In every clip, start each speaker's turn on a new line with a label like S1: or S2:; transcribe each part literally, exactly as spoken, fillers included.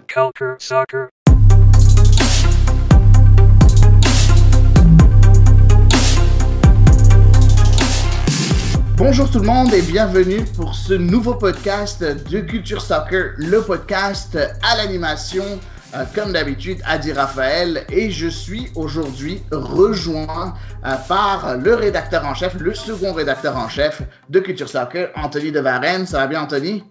S1: Culture Soccer.
S2: Bonjour tout le monde et bienvenue pour ce nouveau podcast de Culture Soccer, le podcast à l'animation, euh, comme d'habitude, Adi Raphaël, et je suis aujourd'hui rejoint euh, par le rédacteur en chef, le second rédacteur en chef de Culture Soccer, Anthony de Varenne. Ça va bien, Anthony?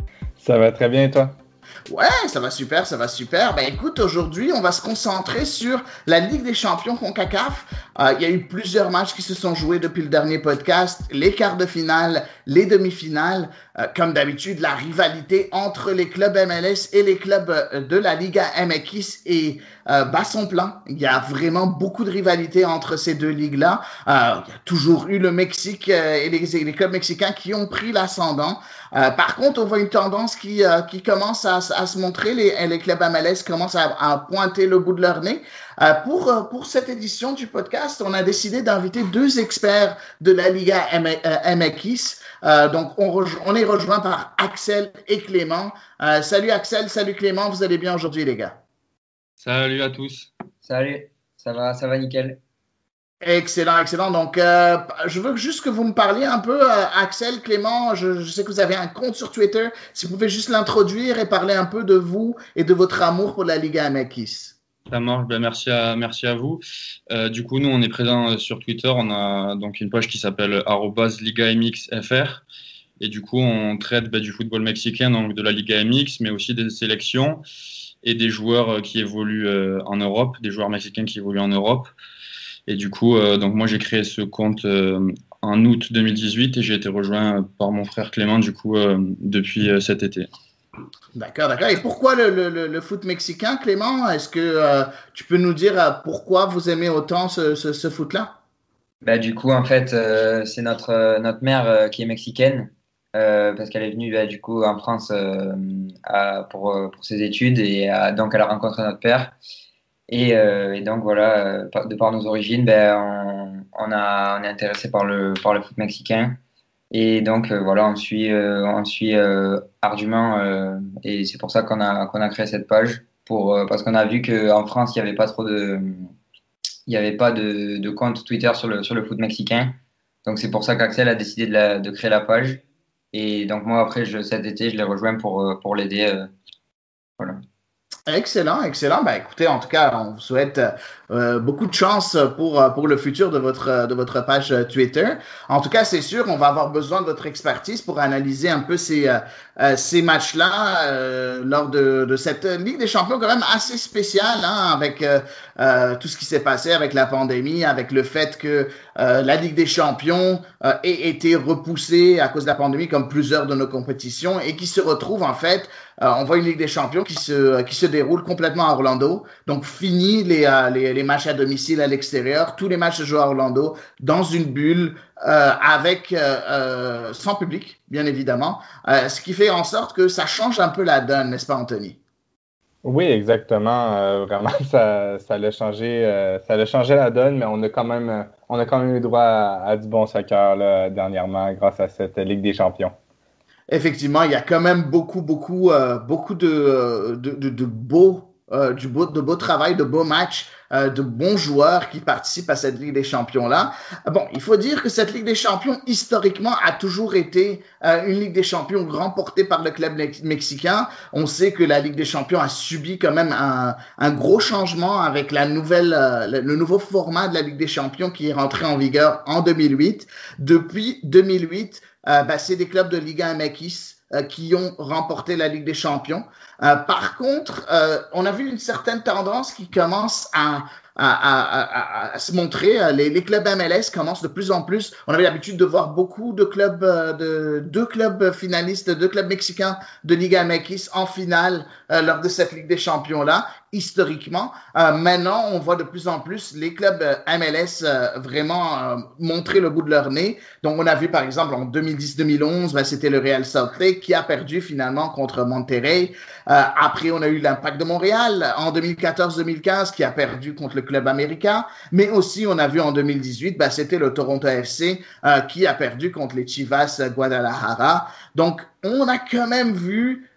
S3: Ça va très bien et toi?
S2: Ouais, ça va super, ça va super. Ben écoute, aujourd'hui, on va se concentrer sur la Ligue des champions CONCACAF. Euh, il y a eu plusieurs matchs qui se sont joués depuis le dernier podcast, les quarts de finale, les demi-finales. Euh, comme d'habitude, la rivalité entre les clubs M L S et les clubs euh, de la Liga M X est euh, bas son plan. Il y a vraiment beaucoup de rivalité entre ces deux ligues-là. Euh, il y a toujours eu le Mexique euh, et les, les clubs mexicains qui ont pris l'ascendant. Euh, par contre, on voit une tendance qui, euh, qui commence à, à se montrer. Les, les clubs M L S commencent à, à pointer le bout de leur nez. Euh, pour, euh, pour cette édition du podcast, on a décidé d'inviter deux experts de la Liga M- euh, M X. Euh, donc, on, rejo- on est rejoint par Axel et Clément. Euh, salut Axel, salut Clément, vous allez bien aujourd'hui les gars?
S4: Salut à tous.
S5: Salut, ça va, ça va nickel.
S2: Excellent, excellent. Donc, euh, je veux juste que vous me parliez un peu, euh, Axel, Clément. Je, je sais que vous avez un compte sur Twitter. Si vous pouvez juste l'introduire et parler un peu de vous et de votre amour pour la Liga M X.
S4: Ça marche, ben merci à merci à vous. Euh, du coup, nous on est présent sur Twitter. On a donc une page qui s'appelle arobase liga m x f r et du coup on traite ben, du football mexicain, donc de la Liga M X, mais aussi des sélections et des joueurs qui évoluent euh, en Europe, des joueurs mexicains qui évoluent en Europe. Et du coup, euh, donc moi j'ai créé ce compte euh, en août deux mille dix-huit et j'ai été rejoint par mon frère Clément du coup euh, depuis euh, cet été.
S2: D'accord, d'accord. Et pourquoi le, le, le foot mexicain, Clément? Est-ce que euh, tu peux nous dire euh, pourquoi vous aimez autant ce, ce, ce foot-là?
S5: Bah, du coup, en fait, euh, c'est notre, euh, notre mère euh, qui est mexicaine, euh, parce qu'elle est venue bah, du coup en France euh, à, pour, euh, pour ses études, et euh, donc elle a rencontré notre père. Et, euh, et donc voilà, euh, de par nos origines, ben, on, on, a, on est intéressé par le, par le foot mexicain. Et donc euh, voilà, on suit, euh, on suit euh, ardument, euh, et c'est pour ça qu'on a, qu'on a créé cette page, pour, euh, parce qu'on a vu qu'en France, il n'y avait pas trop de, il y avait pas de, de compte Twitter sur le, sur le foot mexicain. Donc c'est pour ça qu'Axel a décidé de, la, de créer la page. Et donc moi, après, je, cet été, je l'ai rejoint pour, pour l'aider. Euh, voilà.
S2: Excellent, excellent. Ben, écoutez, en tout cas, on vous souhaite euh, beaucoup de chance pour, pour le futur de votre, de votre page Twitter. En tout cas, c'est sûr, on va avoir besoin de votre expertise pour analyser un peu ces, euh, ces matchs-là euh, lors de, de cette Ligue des champions quand même assez spéciale, hein, avec euh, euh, tout ce qui s'est passé avec la pandémie, avec le fait que euh, la Ligue des champions euh, ait été repoussée à cause de la pandémie comme plusieurs de nos compétitions et qui se retrouve en fait, euh, on voit une Ligue des champions qui se, qui se déroule complètement à Orlando. Donc, fini les, euh, les, les matchs à domicile à l'extérieur. Tous les matchs se jouent à Orlando dans une bulle euh, avec euh, euh, sans public, bien évidemment. Euh, ce qui fait en sorte que ça change un peu la donne, n'est-ce pas, Anthony?
S3: Oui, exactement. Euh, vraiment, ça, ça l'a changé, euh, ça l'a changé la donne, mais on a quand même, on a quand même eu droit à, à du bon soccer là, dernièrement grâce à cette Ligue des champions.
S2: Effectivement, il y a quand même beaucoup, beaucoup, euh, beaucoup de, de, de, de beaux, euh, du beau, de beaux travail, de beaux matchs, euh, de bons joueurs qui participent à cette Ligue des champions-là. Bon, il faut dire que cette Ligue des champions, historiquement, a toujours été euh, une Ligue des champions remportée par le club mexicain. On sait que la Ligue des champions a subi quand même un, un gros changement avec la nouvelle, euh, le, le nouveau format de la Ligue des champions qui est rentré en vigueur en deux mille huit. Depuis deux mille huit, Euh, ben, c'est des clubs de Liga M X euh, qui ont remporté la Ligue des champions. Euh, par contre, euh, on a vu une certaine tendance qui commence à, à, à, à, à se montrer. Les, les clubs M L S commencent de plus en plus. On avait l'habitude de voir beaucoup de clubs, euh, de deux clubs finalistes, deux clubs mexicains de Liga M X en finale euh, lors de cette Ligue des champions-là. Historiquement, euh, maintenant, on voit de plus en plus les clubs euh, M L S euh, vraiment euh, montrer le bout de leur nez. Donc, on a vu, par exemple, en deux mille dix deux mille onze, ben, c'était le Real Salt Lake qui a perdu finalement contre Monterrey. Euh, après, on a eu l'Impact de Montréal en deux mille quatorze deux mille quinze qui a perdu contre le Club América. Mais aussi, on a vu en deux mille dix-huit, ben, c'était le Toronto F C euh, qui a perdu contre les Chivas Guadalajara. Donc, on a quand même vu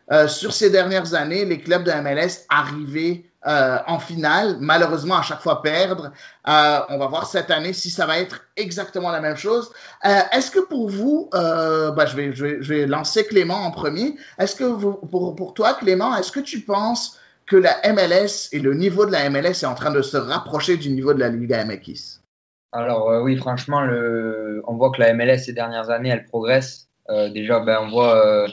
S2: euh, sur ces dernières années, les clubs de M L S arrivaient euh, en finale, malheureusement à chaque fois perdre. Euh, on va voir cette année si ça va être exactement la même chose. Euh, est-ce que pour vous, euh, bah, je, vais, je, vais, je vais lancer Clément en premier. Est-ce que vous, pour, pour toi, Clément, est-ce que tu penses que la M L S et le niveau de la M L S est en train de se rapprocher du niveau de la Liga M X?
S5: Alors euh, oui, franchement, le... on voit que la M L S ces dernières années, elle progresse. Euh, déjà, ben, on voit euh,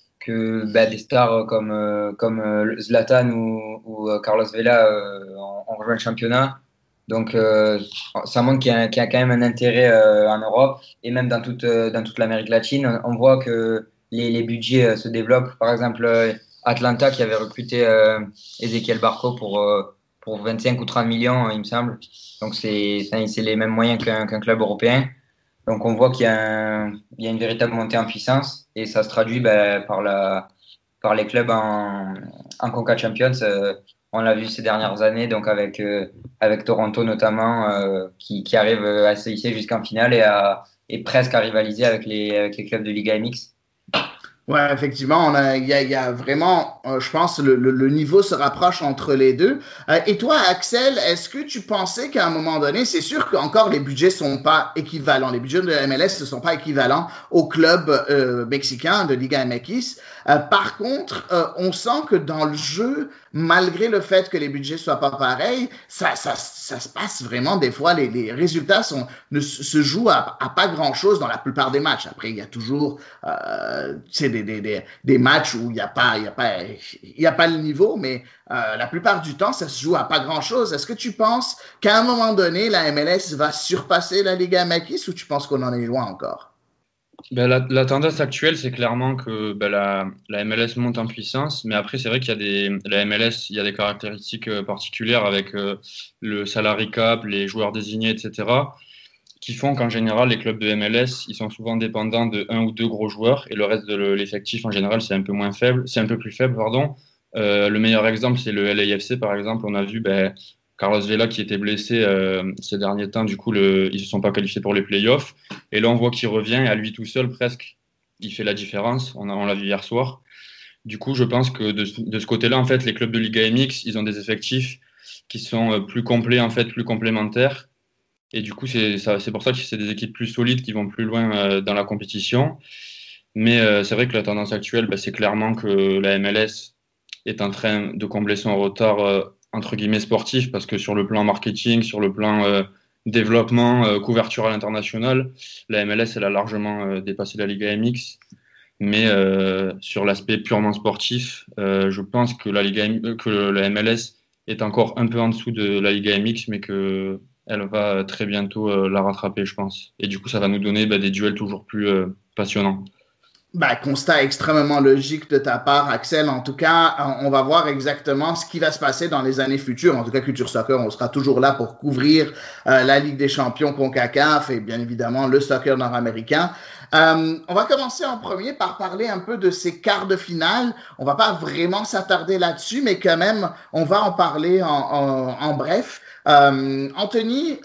S5: que ben, des stars comme, euh, comme euh, Zlatan ou, ou euh, Carlos Vela euh, ont, ont rejoint le championnat. Donc, euh, ça montre qu'il y, a, qu'il y a quand même un intérêt euh, en Europe et même dans toute, euh, dans toute l'Amérique latine. On voit que les, les budgets euh, se développent. Par exemple, euh, Atlanta qui avait recruté euh, Ezequiel Barco pour, euh, pour vingt-cinq ou trente millions, il me semble. Donc, c'est, c'est les mêmes moyens qu'un, qu'un club européen. Donc, on voit qu'il y a, un, il y a une véritable montée en puissance et ça se traduit ben, par, la, par les clubs en, en Conca Champions. Euh, on l'a vu ces dernières années, donc avec, euh, avec Toronto notamment, euh, qui, qui arrive à se hisser jusqu'en finale et, à, et presque à rivaliser avec les, avec les clubs de Liga M X.
S2: Ouais, effectivement, on a, il y a, il y a vraiment, euh, je pense, le, le, le niveau se rapproche entre les deux. Euh, et toi, Axel, est-ce que tu pensais qu'à un moment donné, c'est sûr qu'encore les budgets sont pas équivalents, les budgets de M L S ne sont pas équivalents aux clubs euh, mexicains de Liga M X. Euh, par contre, euh, on sent que dans le jeu, malgré le fait que les budgets soient pas pareils, ça, ça, ça se passe vraiment des fois. Les, les résultats sont, ne se jouent à, à pas grand-chose dans la plupart des matchs. Après, il y a toujours, euh, tu sais, Des, des, des, des matchs où il n'y a pas, il y a pas, il y a pas le niveau, mais euh, la plupart du temps, ça se joue à pas grand-chose. Est-ce que tu penses qu'à un moment donné, la M L S va surpasser la Liga M X ou tu penses qu'on en est loin encore?
S4: Ben, la, la tendance actuelle, c'est clairement que ben, la, la M L S monte en puissance, mais après, c'est vrai qu'il y a des, la M L S, il y a des caractéristiques euh, particulières avec euh, le salary cap, les joueurs désignés, et cetera, qui font qu'en général, les clubs de M L S, ils sont souvent dépendants de un ou deux gros joueurs, et le reste de l'effectif, en général, c'est un peu moins faible, c'est un peu plus faible, pardon. Euh, le meilleur exemple, c'est le L A F C, par exemple. On a vu ben, Carlos Vela qui était blessé euh, ces derniers temps, du coup, le, ils ne se sont pas qualifiés pour les playoffs. Et là, on voit qu'il revient, et à lui tout seul, presque, il fait la différence. On, a, on l'a vu hier soir. Du coup, je pense que de, de ce côté-là, en fait, les clubs de Liga M X, ils ont des effectifs qui sont plus complets, en fait, plus complémentaires. Et du coup, c'est, ça, c'est pour ça que c'est des équipes plus solides qui vont plus loin euh, dans la compétition. Mais euh, c'est vrai que la tendance actuelle, bah, c'est clairement que la M L S est en train de combler son retard, euh, entre guillemets, sportif, parce que sur le plan marketing, sur le plan euh, développement, euh, couverture à l'international, la M L S, elle a largement euh, dépassé la Liga M X. Mais euh, sur l'aspect purement sportif, euh, je pense que la, Liga M- que la M L S est encore un peu en dessous de la Liga M X, mais que elle va très bientôt euh, la rattraper, je pense. Et du coup, ça va nous donner bah, des duels toujours plus euh, passionnants.
S2: Ben, constat extrêmement logique de ta part, Axel. En tout cas, on va voir exactement ce qui va se passer dans les années futures. En tout cas, Culture Soccer, on sera toujours là pour couvrir euh, la Ligue des champions CONCACAF et bien évidemment le soccer nord-américain. Euh, on va commencer en premier par parler un peu de ces quarts de finale. On va pas vraiment s'attarder là-dessus, mais quand même, on va en parler en, en, en bref. Euh, Anthony,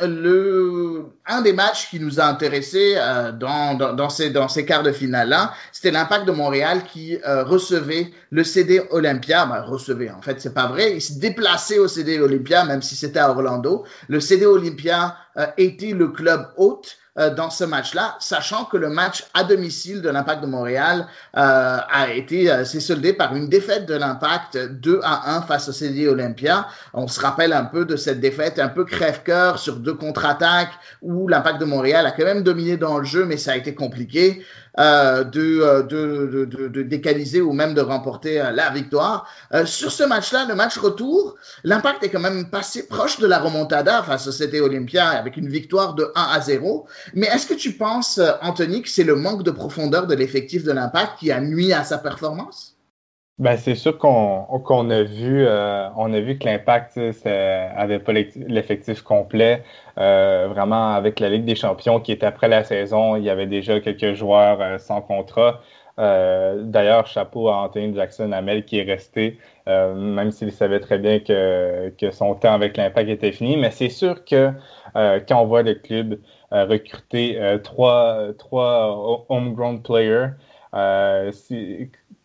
S2: le, un des matchs qui nous a intéressés euh, dans, dans, dans, ces, dans ces quarts de finale-là, c'était l'Impact de Montréal qui euh, recevait le C D Olympia. Ben, recevait, en fait, c'est pas vrai. Il se déplaçait au C D Olympia, même si c'était à Orlando. Le C D Olympia euh, était le club hôte dans ce match-là, sachant que le match à domicile de l'Impact de Montréal euh, a été, euh, s'est soldé par une défaite de l'Impact deux à un face au C D Olympia. On se rappelle un peu de cette défaite un peu crève-cœur sur deux contre-attaques où l'Impact de Montréal a quand même dominé dans le jeu, mais ça a été compliqué euh, de, de, de, de décaliser ou même de remporter euh, la victoire. Euh, sur ce match-là, le match retour, l'Impact est quand même passé proche de la remontada face au C D Olympia avec une victoire de un à zéro. Mais est-ce que tu penses, Anthony, que c'est le manque de profondeur de l'effectif de l'Impact qui a nui à sa performance?
S3: Ben, c'est sûr qu'on qu'on a vu euh, on a vu que l'Impact avait pas l'effectif complet. Euh, vraiment, avec la Ligue des champions qui était après la saison, il y avait déjà quelques joueurs euh, sans contrat. Euh, d'ailleurs, chapeau à Anthony Jackson-Hamel qui est resté, euh, même s'il savait très bien que, que son temps avec l'Impact était fini. Mais c'est sûr que euh, quand on voit le club euh, recruter euh, trois, trois homegrown players, euh,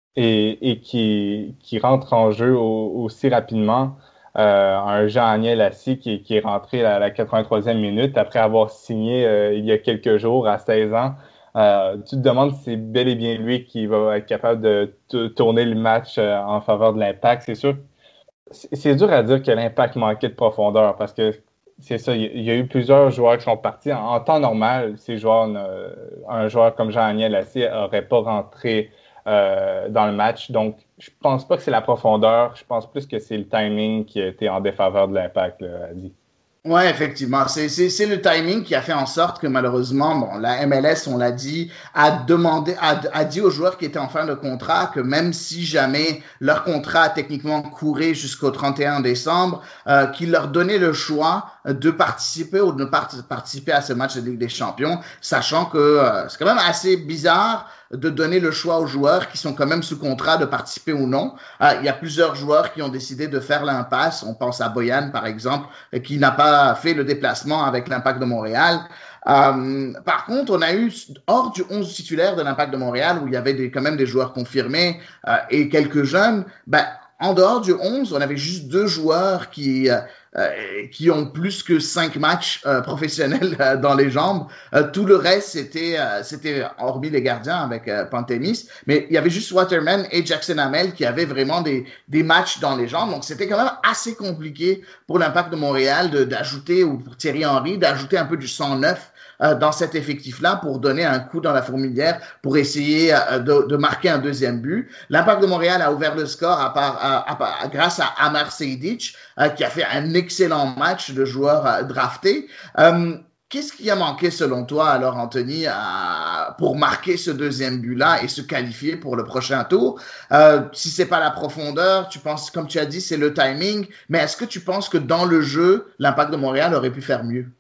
S3: et, et qui, qui rentre en jeu au, aussi rapidement. Euh, un Jean-Agniel Lassie qui, qui est rentré à la quatre-vingt-troisième minute après avoir signé euh, il y a quelques jours à seize ans. Euh, tu te demandes si c'est bel et bien lui qui va être capable de t- tourner le match euh, en faveur de l'Impact. C'est sûr, c'est, c'est dur à dire que l'Impact manquait de profondeur parce que c'est ça, il y a eu plusieurs joueurs qui sont partis. En, en temps normal, ces joueurs, euh, un joueur comme Jean-Agniel Lassie n'aurait pas rentré euh, dans le match. Donc, je pense pas que c'est la profondeur. Je pense plus que c'est le timing qui a été en défaveur de l'Impact, là, Adi.
S2: Ouais, effectivement. C'est, c'est, c'est le timing qui a fait en sorte que malheureusement, bon, la M L S, on l'a dit, a demandé, a, a dit aux joueurs qui étaient en fin de contrat que même si jamais leur contrat a techniquement couru jusqu'au trente et un décembre, euh, qu'il leur donnait le choix de participer ou de ne pas participer à ce match de Ligue des Champions, sachant que euh, c'est quand même assez bizarre de donner le choix aux joueurs qui sont quand même sous contrat de participer ou non. Euh, il y a plusieurs joueurs qui ont décidé de faire l'impasse. On pense à Boyan, par exemple, qui n'a pas fait le déplacement avec l'Impact de Montréal. Euh, par contre, on a eu, hors du onze titulaire de l'Impact de Montréal, où il y avait des, quand même des joueurs confirmés euh, et quelques jeunes, ben, en dehors du onze, on avait juste deux joueurs qui... Euh, Euh, qui ont plus que cinq matchs euh, professionnels euh, dans les jambes. Euh, tout le reste, c'était, euh, c'était hormis les gardiens avec euh, Pantémis, mais il y avait juste Waterman et Jackson Hamel qui avaient vraiment des, des matchs dans les jambes. Donc, c'était quand même assez compliqué pour l'Impact de Montréal de, d'ajouter, ou pour Thierry Henry, d'ajouter un peu du sang neuf euh, dans cet effectif-là pour donner un coup dans la fourmilière, pour essayer euh, de, de marquer un deuxième but. L'Impact de Montréal a ouvert le score à part, à, à, à, grâce à Amar Sejdic, euh, qui a fait un excellent match de joueur euh, drafté. Euh, Qu'est-ce qui a manqué selon toi alors, Anthony, à, pour marquer ce deuxième but-là et se qualifier pour le prochain tour? Euh, si c'est pas la profondeur, tu penses, comme tu as dit, c'est le timing, mais est-ce que tu penses que dans le jeu, l'Impact de Montréal aurait pu faire mieux?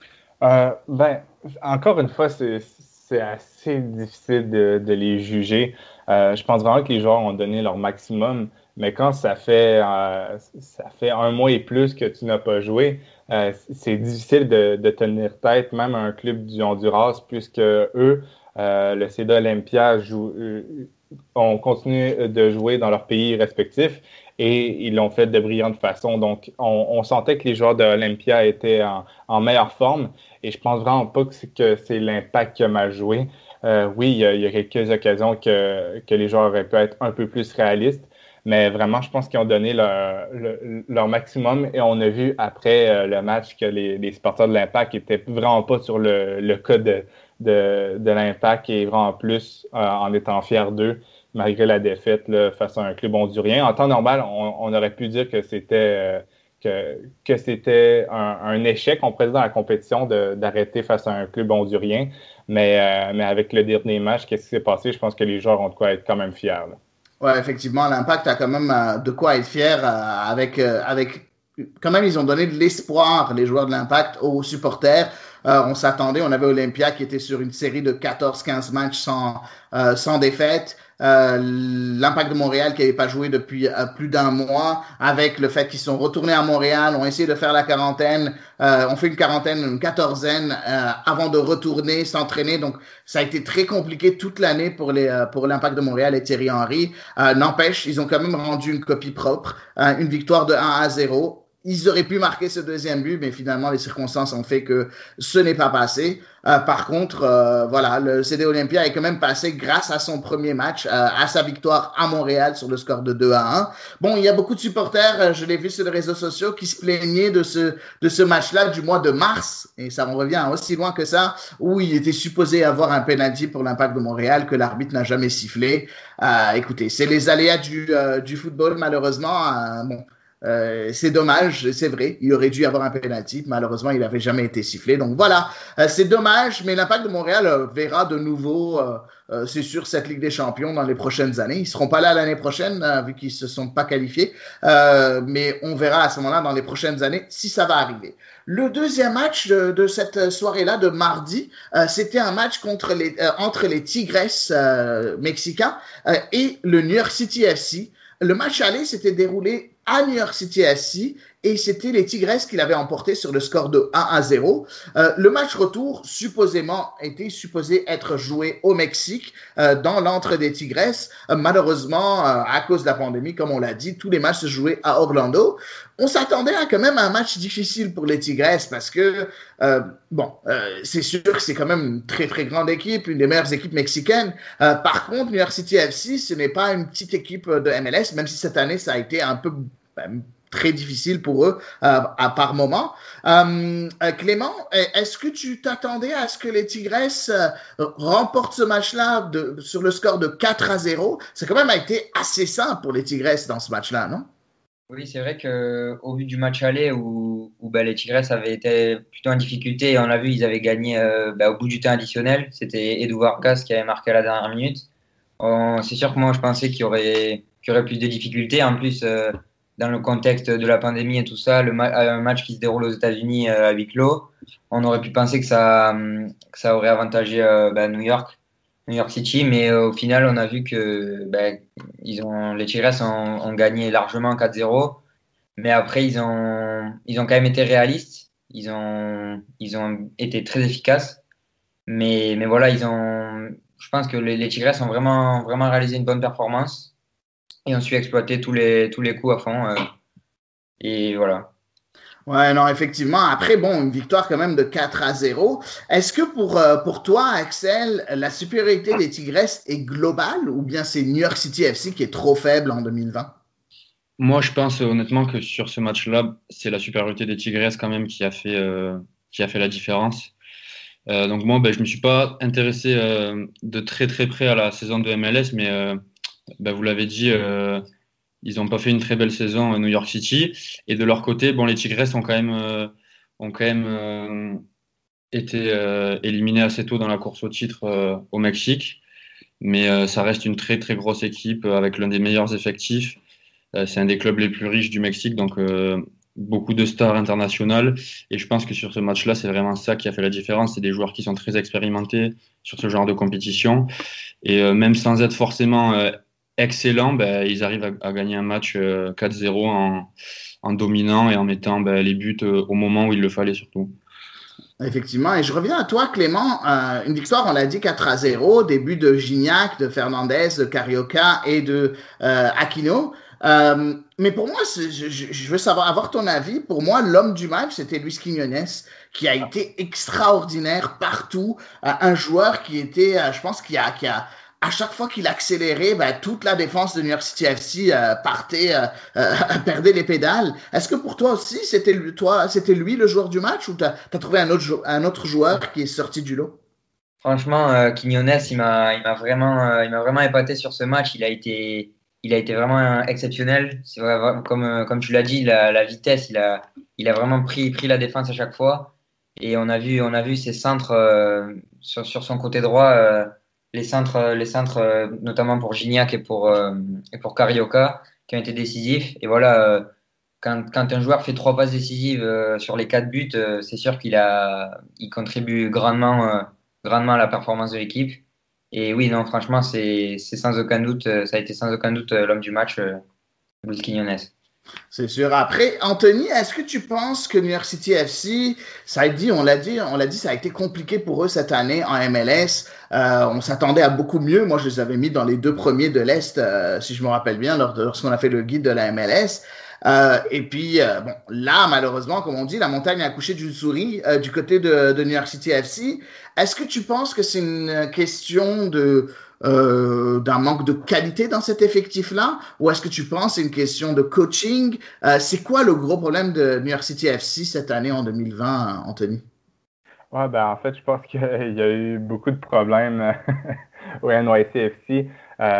S3: Euh, ben, encore une fois, c'est, c'est assez difficile de, de les juger. Euh, je pense vraiment que les joueurs ont donné leur maximum, mais quand ça fait, euh, ça fait un mois et plus que tu n'as pas joué, euh, c'est difficile de, de tenir tête, même à un club du Honduras, puisque eux, euh, le C D Olympia, joue, euh, ont continué de jouer dans leur pays respectif et ils l'ont fait de brillante façon. Donc, on, on sentait que les joueurs de Olympia étaient en, en meilleure forme. Et je pense vraiment pas que c'est, que c'est l'Impact qui a mal joué. Euh, oui, il y, a, il y a quelques occasions que, que les joueurs auraient pu être un peu plus réalistes, mais vraiment, je pense qu'ils ont donné leur, leur, leur maximum. Et on a vu après euh, le match que les, les supporters de l'Impact étaient vraiment pas sur le, le cas de, de, de l'Impact et vraiment plus euh, en étant fiers d'eux, malgré la défaite là, face à un club hondurien. En temps normal, on, on aurait pu dire que c'était... Euh, Que, que c'était un, un échec, on pourrait dire, dans la compétition de, d'arrêter face à un club hondurien. Mais, euh, mais avec le dernier match, qu'est-ce qui s'est passé? Je pense que les joueurs ont de quoi être quand même fiers. Là.
S2: Ouais, effectivement, l'Impact a quand même euh, de quoi être fier euh, avec, euh, avec... Quand même, ils ont donné de l'espoir, les joueurs de l'Impact, aux supporters. Euh, on s'attendait, on avait Olympia qui était sur une série de quatorze quinze matchs sans, euh, sans défaite. Euh, L'Impact de Montréal qui n'avait pas joué depuis euh, plus d'un mois, avec le fait qu'ils sont retournés à Montréal, ont essayé de faire la quarantaine, euh, on fait une quarantaine, une quatorzaine euh, avant de retourner, s'entraîner. Donc, ça a été très compliqué toute l'année pour les euh, pour l'Impact de Montréal et Thierry Henry. Euh, n'empêche, ils ont quand même rendu une copie propre, euh, une victoire de un à zéro. Ils auraient pu marquer ce deuxième but, mais finalement, les circonstances ont fait que ce n'est pas passé. Euh, par contre, euh, voilà, le C D Olympia est quand même passé grâce à son premier match, euh, à sa victoire à Montréal sur le score de deux à un. Bon, il y a beaucoup de supporters, euh, je l'ai vu sur les réseaux sociaux, qui se plaignaient de ce, de ce match-là du mois de mars, et ça en revient aussi loin que ça, où il était supposé avoir un penalty pour l'Impact de Montréal que l'arbitre n'a jamais sifflé. Euh, écoutez, c'est les aléas du, euh, du football, malheureusement. Euh, bon. Euh, c'est dommage, c'est vrai, il aurait dû y avoir un penalty, malheureusement il n'avait jamais été sifflé, donc voilà, euh, c'est dommage, mais l'Impact de Montréal euh, verra de nouveau, euh, euh, c'est sûr, cette Ligue des Champions dans les prochaines années. Ils seront pas là l'année prochaine, euh, vu qu'ils se sont pas qualifiés, euh, mais on verra à ce moment-là dans les prochaines années si ça va arriver. Le deuxième match de, de cette soirée-là, de mardi, euh, c'était un match contre les, euh, entre les Tigres euh, mexicains euh, et le New York City F C. Le match aller s'était déroulé à New York City F C et c'était les Tigresses qui l'avaient emporté sur le score de un à zéro. Euh, le match retour, supposément, était supposé être joué au Mexique, euh, dans l'antre des Tigresses. Euh, malheureusement, euh, à cause de la pandémie, comme on l'a dit, tous les matchs se jouaient à Orlando. On s'attendait à quand même un match difficile pour les Tigresses parce que, euh, bon, euh, c'est sûr que c'est quand même une très, très grande équipe, une des meilleures équipes mexicaines. Euh, par contre, New York City F C, ce n'est pas une petite équipe de M L S, même si cette année, ça a été un peu ben, très difficile pour eux euh, à par moment. Euh, euh, Clément, est-ce que tu t'attendais à ce que les Tigresses euh, remportent ce match-là de, sur le score de quatre à zéro? Ça a quand même été assez simple pour les Tigresses dans ce match-là, non?
S5: Oui, c'est vrai qu'au vu du match aller où, où bah, les Tigresses avaient été plutôt en difficulté, et on l'a vu, ils avaient gagné euh, bah, au bout du temps additionnel. C'était Edu Vargas qui avait marqué à la dernière minute. On- C'est sûr que moi, je pensais qu'il y aurait, qu'il y aurait plus de difficultés. En plus, euh, dans le contexte de la pandémie et tout ça, le ma- un match qui se déroule aux États-Unis euh, à huis clos, on aurait pu penser que ça, hum, que ça aurait avantagé euh, bah, New York, New York City. Mais euh, au final, on a vu que bah, ils ont, les Tigresses ont, ont gagné largement quatre zéro. Mais après, ils ont, ils ont quand même été réalistes. Ils ont, ils ont été très efficaces. Mais, mais voilà, ils ont, je pense que les, les Tigresses ont vraiment, vraiment réalisé une bonne performance et ont su exploiter tous les, tous les coups à fond. euh, et voilà.
S2: Ouais, non, effectivement. Après, bon, une victoire quand même de quatre à zéro. Est-ce que pour, euh, pour toi, Axel, la supériorité des Tigresses est globale ou bien c'est New York City F C qui est trop faible en deux mille vingt?
S4: Moi, je pense euh, honnêtement que sur ce match-là, c'est la supériorité des Tigresses quand même qui a fait, euh, qui a fait la différence. Euh, donc moi, ben, je me suis pas intéressé euh, de très très près à la saison de M L S, mais euh, ben, vous l'avez dit, euh, ils n'ont pas fait une très belle saison à New York City. Et de leur côté, bon, les Tigresses ont quand même, euh, ont quand même euh, été euh, éliminés assez tôt dans la course au titre euh, au Mexique. Mais euh, ça reste une très très grosse équipe euh, avec l'un des meilleurs effectifs. Euh, c'est un des clubs les plus riches du Mexique, donc euh, beaucoup de stars internationales. Et je pense que sur ce match-là, c'est vraiment ça qui a fait la différence. C'est des joueurs qui sont très expérimentés sur ce genre de compétition. Et euh, même sans être forcément euh, excellents, ben, ils arrivent à, à gagner un match euh, quatre zéro en, en dominant et en mettant ben, les buts euh, au moment où il le fallait surtout.
S2: Effectivement. Et je reviens à toi, Clément. Euh, une victoire, on l'a dit, quatre à zéro. Début de Gignac, de Fernandez, de Carioca et de euh, Aquino. Euh, mais pour moi, je, je, je veux savoir, avoir ton avis. Pour moi, l'homme du match, c'était Luis Quiñones, qui a été extraordinaire partout. Euh, un joueur qui était, euh, je pense, qui a, qui a, à chaque fois qu'il accélérait, ben, toute la défense de New York City F C euh, partait, euh, euh, perdait les pédales. Est-ce que pour toi aussi, c'était lui, toi, c'était lui le joueur du match ou t'as as trouvé un autre, un autre joueur qui est sorti du lot?
S5: Franchement, euh, Quiñones, il m'a, il m'a vraiment, euh, il m'a vraiment épaté sur ce match. Il a été, il a été vraiment euh, exceptionnel. C'est vrai, vra- comme, euh, comme tu l'as dit, la, la vitesse, il a, il a vraiment pris, pris la défense à chaque fois. Et on a vu, on a vu ses centres euh, sur, sur son côté droit, euh, les centres, les centres, euh, notamment pour Gignac et pour, euh, et pour Carioca, qui ont été décisifs. Et voilà, euh, quand, quand un joueur fait trois passes décisives euh, sur les quatre buts, euh, c'est sûr qu'il a, il contribue grandement. euh, grandement à la performance de l'équipe. Et oui, non, franchement, c'est c'est sans aucun doute, euh, ça a été sans aucun doute euh, l'homme du match, euh, Luis Quiñones.
S2: C'est sûr. Après, Anthony, est-ce que tu penses que New York City F C, ça a dit, on l'a dit, on l'a dit, ça a été compliqué pour eux cette année en M L S. Euh, on s'attendait à beaucoup mieux. Moi, je les avais mis dans les deux premiers de l'Est, euh, si je me rappelle bien, lors de- lorsqu'on a fait le guide de la M L S. Euh, et puis, euh, bon, là, malheureusement, comme on dit, la montagne a accouché d'une souris euh, du côté de, de New York City F C. Est-ce que tu penses que c'est une question de euh, d'un manque de qualité dans cet effectif-là, ou est-ce que tu penses que c'est une question de coaching? Euh, c'est quoi le gros problème de New York City F C cette année en deux mille vingt, Anthony?
S3: Ouais, ben en fait, je pense qu'il y a eu beaucoup de problèmes au N Y C F C.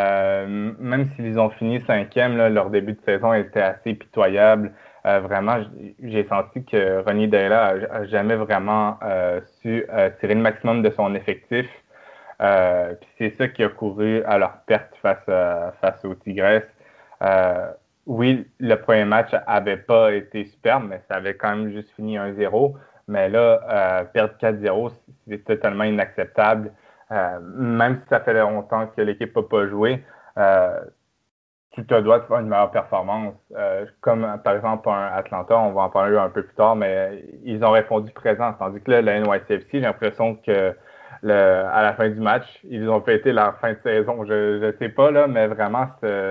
S3: Euh, même s'ils ont fini cinquième, là, leur début de saison était assez pitoyable. Euh, vraiment, j'ai senti que Ronnie Deila a, a jamais vraiment euh, su euh, tirer le maximum de son effectif. Euh, puis c'est ça qui a couru à leur perte face, à, face aux Tigresses. Euh, oui, le premier match avait pas été superbe, mais ça avait quand même juste fini un zéro. Mais là, euh, perdre quatre zéro, c'est totalement inacceptable. Euh, même si ça fait longtemps que l'équipe n'a pas joué, euh, tu te dois de faire une meilleure performance. Euh, comme par exemple un Atlanta, on va en parler un peu plus tard, mais ils ont répondu présent. Tandis que là, la N Y C F C, j'ai l'impression que le, à la fin du match, ils ont pété leur fin de saison. Je ne sais pas, là, mais vraiment,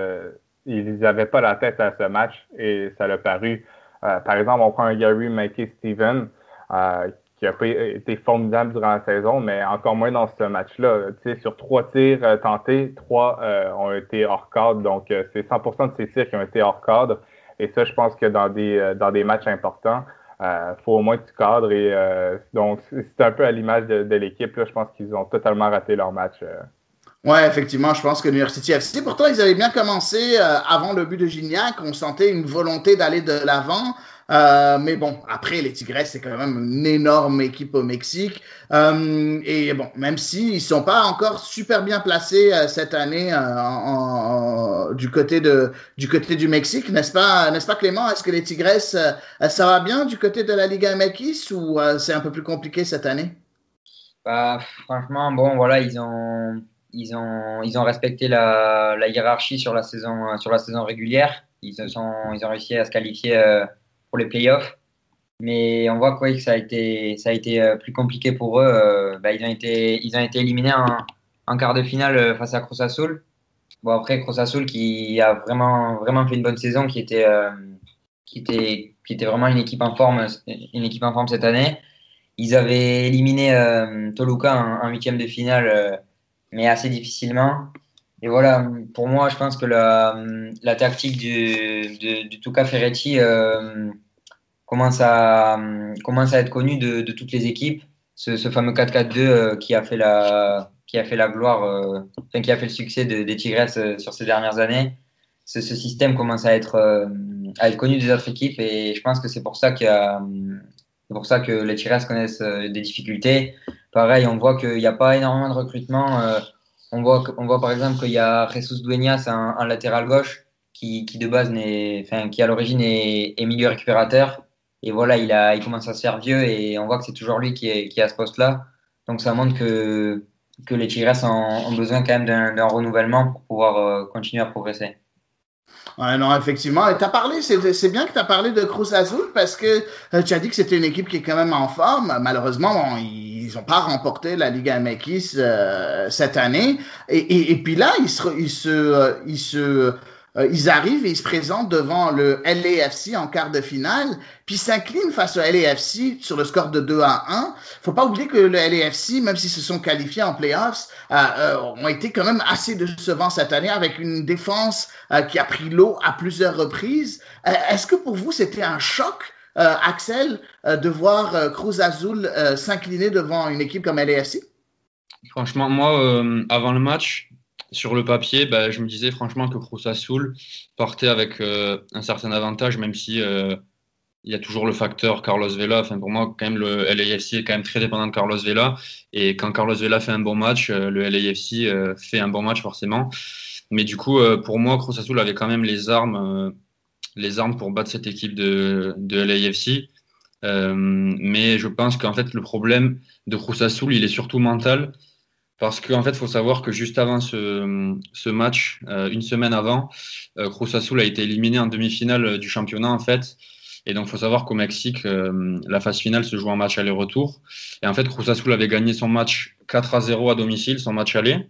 S3: ils n'avaient pas la tête à ce match et ça l'a paru. Euh, par exemple, on prend un Gary Mackey-Steven euh, qui a été formidable durant la saison, mais encore moins dans ce match-là. Tu sais, sur trois tirs euh, tentés, trois euh, ont été hors cadre, donc euh, c'est cent pour cent de ces tirs qui ont été hors cadre. Et ça, je pense que dans des euh, dans des matchs importants, il euh, faut au moins que tu cadres. Et euh, donc, c'est un peu à l'image de, de l'équipe. Là, je pense qu'ils ont totalement raté leur match. Euh.
S2: Ouais, effectivement, je pense que New York City F C, pourtant, ils avaient bien commencé euh, avant le but de Gignac. On sentait une volonté d'aller de l'avant. Euh, mais bon, après, les Tigres, c'est quand même une énorme équipe au Mexique. Euh, et bon, même s'ils ne sont pas encore super bien placés euh, cette année euh, en, en, du, côté de, du côté du Mexique, n'est-ce pas, n'est-ce pas Clément? Est-ce que les Tigres, euh, ça va bien du côté de la Liga M X ou euh, c'est un peu plus compliqué cette année?
S5: Bah, franchement, bon, voilà, ils ont, ils ont, ils ont respecté la, la hiérarchie sur la saison, sur la saison régulière. Ils, se sont, ils ont réussi à se qualifier euh, pour les playoffs. Mais on voit quoi, que ça a été, ça a été euh, plus compliqué pour eux. Euh, bah, ils, ont été, ils ont été éliminés en, en quart de finale face à Cruz Azul. Bon, après, Cruz Azul qui a vraiment, vraiment fait une bonne saison, qui était, euh, qui, était, qui était vraiment une équipe en forme, une équipe en forme cette année. Ils avaient éliminé euh, Toluca en, en huitième de finale, euh, mais assez difficilement. Et voilà, pour moi, je pense que la, la tactique du, du, du Tuca Ferretti euh, commence, à, commence à être connue de, de toutes les équipes. Ce, ce fameux quatre quatre deux euh, qui a fait la, qui a fait la gloire, euh, enfin, qui a fait le succès de, des Tigres euh, sur ces dernières années. Ce, ce système commence à être, euh, à être connu des autres équipes et je pense que c'est pour ça qu'il y a, c'est pour ça que les Tigres connaissent euh, des difficultés. Pareil, on voit qu'il n'y a pas énormément de recrutement. Euh, on voit, on voit par exemple qu'il y a Jesus Dueñas, un, un latéral gauche, qui, qui de base n'est, enfin, qui à l'origine est, est milieu récupérateur. Et voilà, il a, il commence à se faire vieux et on voit que c'est toujours lui qui est, qui est à ce poste-là. Donc ça montre que, que les Tigres ont, ont besoin quand même d'un, d'un renouvellement pour pouvoir euh, continuer à progresser.
S2: Ouais, non, effectivement. Et t'as parlé, c'est, c'est bien que tu as parlé de Cruz Azul parce que euh, tu as dit que c'était une équipe qui est quand même en forme. Malheureusement, bon, ils n'ont pas remporté la Liga M X euh, cette année. Et, et, et puis là, ils se, ils se, euh, ils se Euh, ils arrivent et ils se présentent devant le L A F C en quart de finale, puis s'inclinent face au L A F C sur le score de deux à un. Faut pas oublier que le L A F C, même s'ils se sont qualifiés en playoffs, euh, euh, ont été quand même assez décevants cette année avec une défense euh, qui a pris l'eau à plusieurs reprises. Euh, est-ce que pour vous, c'était un choc, euh, Axel, euh, de voir euh, Cruz Azul euh, s'incliner devant une équipe comme L A F C?
S4: Franchement, moi, euh, avant le match, sur le papier, bah, je me disais franchement que Cruz Azul partait avec euh, un certain avantage, même si euh, il y a toujours le facteur Carlos Vela. Enfin, pour moi, quand même, le L A F C est quand même très dépendant de Carlos Vela. Et quand Carlos Vela fait un bon match, euh, le L A F C euh, fait un bon match forcément. Mais du coup, euh, pour moi, Cruz Azul avait quand même les armes, euh, les armes pour battre cette équipe de, de L A F C. Euh, mais je pense qu'en fait, le problème de Cruz Azul, il est surtout mental. Parce qu'en fait, il faut savoir que juste avant ce, ce match, euh, une semaine avant, euh, Cruz Azul a été éliminé en demi-finale du championnat, en fait. Et donc, il faut savoir qu'au Mexique, euh, la phase finale se joue en match aller-retour. Et en fait, Cruz Azul avait gagné son match quatre à zéro à domicile, son match aller.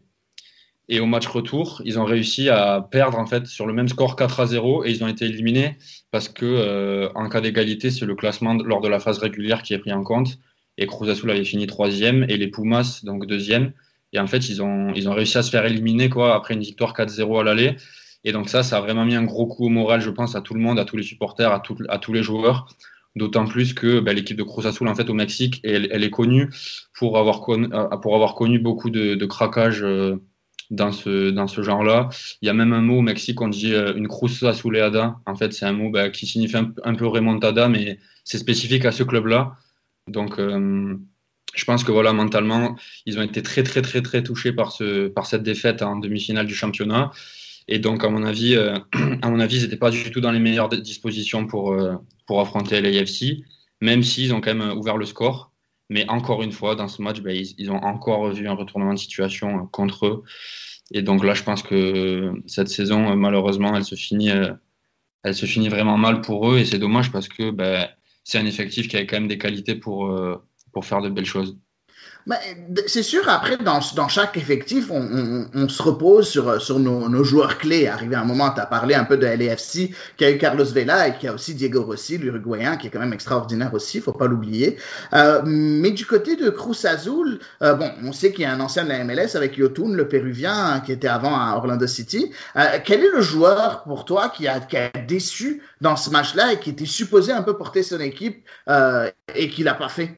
S4: Et au match retour, ils ont réussi à perdre, en fait, sur le même score quatre à zéro. Et ils ont été éliminés parce que, euh, en cas d'égalité, c'est le classement lors de la phase régulière qui est pris en compte. Et Cruz Azul avait fini troisième et les Pumas, donc deuxième. Et en fait, ils ont, ils ont réussi à se faire éliminer quoi, après une victoire quatre zéro à l'aller. Et donc ça, ça a vraiment mis un gros coup au moral, je pense, à tout le monde, à tous les supporters, à, tout, à tous les joueurs. D'autant plus que ben, l'équipe de Cruz Azul, en fait, au Mexique, elle, elle est connue pour avoir connu, pour avoir connu beaucoup de, de craquages euh, dans ce, dans ce genre-là. Il y a même un mot au Mexique, on dit euh, une Cruz Azuleada. En fait, c'est un mot ben, qui signifie un, un peu remontada, mais c'est spécifique à ce club-là. Donc... Euh, Je pense que voilà, mentalement, ils ont été très, très, très, très touchés par, ce, par cette défaite en demi-finale du championnat. Et donc, à mon avis, euh, à mon avis, ils n'étaient pas du tout dans les meilleures dispositions pour, euh, pour affronter L A F C, même s'ils ont quand même ouvert le score. Mais encore une fois, dans ce match, ben, ils, ils ont encore vu un retournement de situation contre eux. Et donc là, je pense que cette saison, malheureusement, elle se finit, euh, elle se finit vraiment mal pour eux. Et c'est dommage parce que ben, c'est un effectif qui a quand même des qualités pour, euh, pour faire de belles choses.
S2: Ben, c'est sûr, après, dans, dans chaque effectif, on, on, on se repose sur, sur nos, nos joueurs clés. Arrivé à un moment, tu as parlé un peu de L A F C, qui a eu Carlos Vela et qui a aussi Diego Rossi, l'Uruguayen, qui est quand même extraordinaire aussi, faut pas l'oublier. Euh, mais du côté de Cruz Azul, euh, bon, on sait qu'il y a un ancien de la M L S avec Yotun, le Péruvien, hein, qui était avant à Orlando City. Euh, quel est le joueur pour toi qui a, qui a déçu dans ce match-là et qui était supposé un peu porter son équipe euh, et qui l'a pas fait?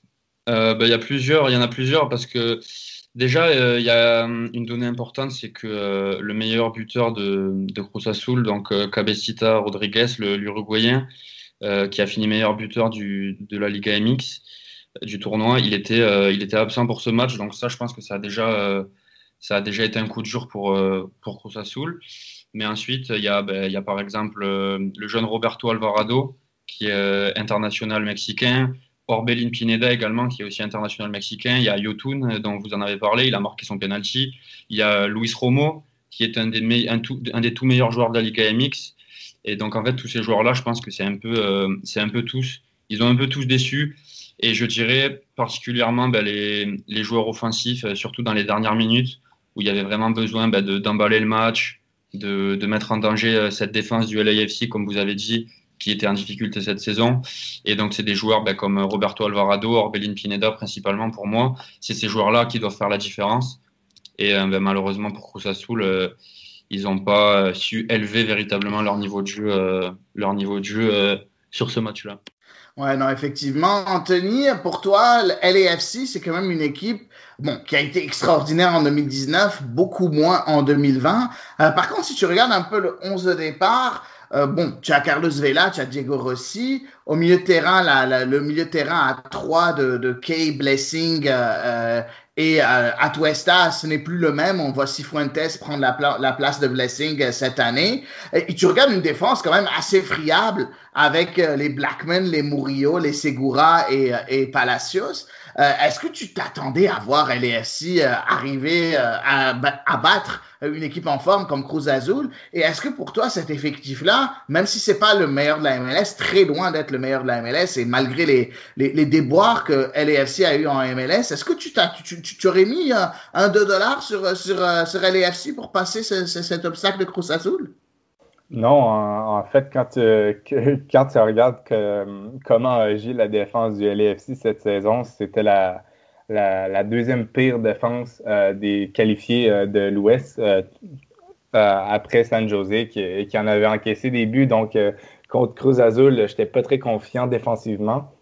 S4: Euh, ben, il y a plusieurs, il y en a plusieurs parce que déjà euh, il y a une donnée importante, c'est que euh, le meilleur buteur de, de Cruz Azul, donc euh, Cabecita Rodriguez, le, l'Uruguayen, euh, qui a fini meilleur buteur du, de la Liga M X euh, du tournoi, il était, euh, il était absent pour ce match, donc ça je pense que ça a déjà, euh, ça a déjà été un coup de jour pour, euh, pour Cruz Azul. Mais ensuite il y a, ben, il y a par exemple euh, le jeune Roberto Alvarado qui est euh, international mexicain. Orbelín Pineda également, qui est aussi international mexicain. Il y a Yotun, dont vous en avez parlé, il a marqué son penalty. Il y a Luis Romo, qui est un des, me- un, tout, un des tout meilleurs joueurs de la Liga M X. Et donc, en fait, tous ces joueurs-là, je pense que c'est un peu, euh, c'est un peu tous, ils ont un peu tous déçu. Et je dirais particulièrement ben, les, les joueurs offensifs, euh, surtout dans les dernières minutes, où il y avait vraiment besoin ben, de, d'emballer le match, de, de mettre en danger euh, cette défense du L A F C, comme vous avez dit, qui était en difficulté cette saison. Et donc, c'est des joueurs ben, comme Roberto Alvarado, Orbelín Pineda principalement pour moi. C'est ces joueurs-là qui doivent faire la différence. Et euh, ben, malheureusement pour Cruz Azul, euh, ils n'ont pas su élever véritablement leur niveau de jeu, euh, leur niveau de jeu euh, sur ce match-là.
S2: Ouais, non, effectivement. Anthony, pour toi, le L A F C, c'est quand même une équipe bon, qui a été extraordinaire en deux mille dix-neuf, beaucoup moins en deux mille vingt. Euh, par contre, si tu regardes un peu le onze de départ, euh, bon, tu as Carlos Vela, tu as Diego Rossi. Au milieu de terrain, la, la, le milieu de terrain à trois de, de Kay, Blessing euh, et euh, Atuesta, ce n'est plus le même. On voit Cifuentes prendre la, pla- la place de Blessing euh, cette année. Et, et tu regardes une défense quand même assez friable avec euh, les Blackman, les Murillo, les Segura et, et Palacios. Euh, est-ce que tu t'attendais à voir L A F C euh, arriver euh, à, à battre une équipe en forme comme Cruz Azul? Et est-ce que pour toi, cet effectif-là, même si c'est pas le meilleur de la M L S, très loin d'être le meilleur de la M L S, et malgré les, les, les déboires que L A F C a eu en M L S, est-ce que tu, t'as, tu, tu, tu aurais mis euh, un deux dollars sur, sur, sur L A F C pour passer ce, ce, cet obstacle de Cruz Azul?
S3: Non, en, en fait, quand tu, que, quand tu regardes que, comment a agi la défense du L A F C cette saison, c'était la, la, la deuxième pire défense euh, des qualifiés euh, de l'Ouest euh, euh, après San Jose, qui, qui en avait encaissé des buts. Donc, euh, contre Cruz Azul, je n'étais pas très confiant défensivement.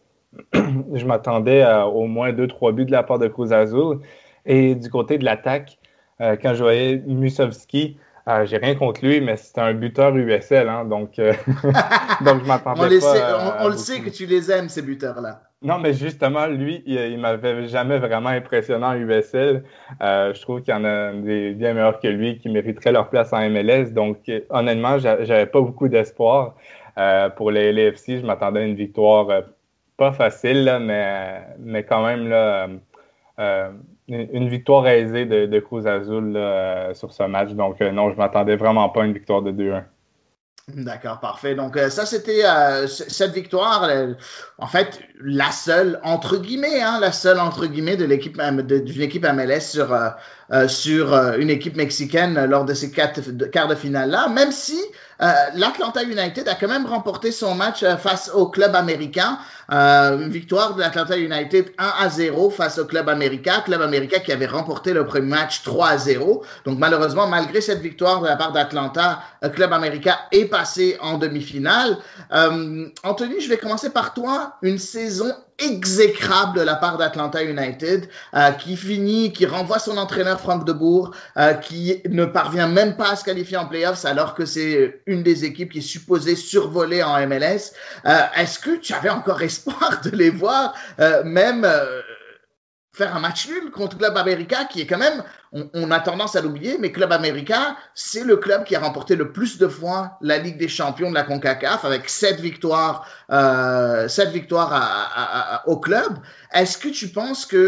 S3: Je m'attendais à au moins deux trois buts de la part de Cruz Azul. Et du côté de l'attaque, euh, quand je voyais Musovski, Euh, j'ai rien contre lui, mais c'est un buteur U S L, hein, donc, euh, donc je m'attendais
S2: on les
S3: pas.
S2: sait,
S3: à,
S2: on, on
S3: à
S2: le sait que tu les aimes, ces buteurs-là.
S3: Non, mais justement, lui, il, il m'avait jamais vraiment impressionné en U S L. Euh, je trouve qu'il y en a des bien meilleurs que lui qui mériteraient leur place en M L S. Donc, euh, honnêtement, j'avais pas beaucoup d'espoir euh, pour les L A F C. Je m'attendais à une victoire euh, pas facile, là, mais, mais quand même là. Euh, une victoire aisée de, de Cruz Azul là, euh, sur ce match. Donc, euh, non, je m'attendais vraiment pas à une victoire de deux un.
S2: D'accord, parfait. Donc, euh, ça, c'était euh, cette victoire, euh, en fait, la seule, entre guillemets, hein, la seule, entre guillemets, de l'équipe, de, d'une équipe M L S sur, euh, euh, sur euh, une équipe mexicaine lors de ces quatre, de, quarts de finale-là, même si euh, l'Atlanta United a quand même remporté son match euh, face au club américain. Euh, une victoire de l'Atlanta United un à zéro face au club américain. Club américain qui avait remporté le premier match trois à zéro. Donc, malheureusement, malgré cette victoire de la part d'Atlanta, le club américain est passé en demi-finale. Euh, Anthony, je vais commencer par toi. Une saison exécrable de la part d'Atlanta United, euh, qui finit, qui renvoie son entraîneur Frank de Boer, euh, qui ne parvient même pas à se qualifier en playoffs alors que c'est une des équipes qui est supposée survoler en M L S. Euh, est-ce que tu avais encore espoir de les voir euh, même euh, faire un match nul contre Club América, qui est quand même, on, on a tendance à l'oublier, mais Club América, c'est le club qui a remporté le plus de fois la Ligue des champions de la CONCACAF, avec sept victoires, euh, sept victoires à, à, à, au club. Est-ce que tu penses que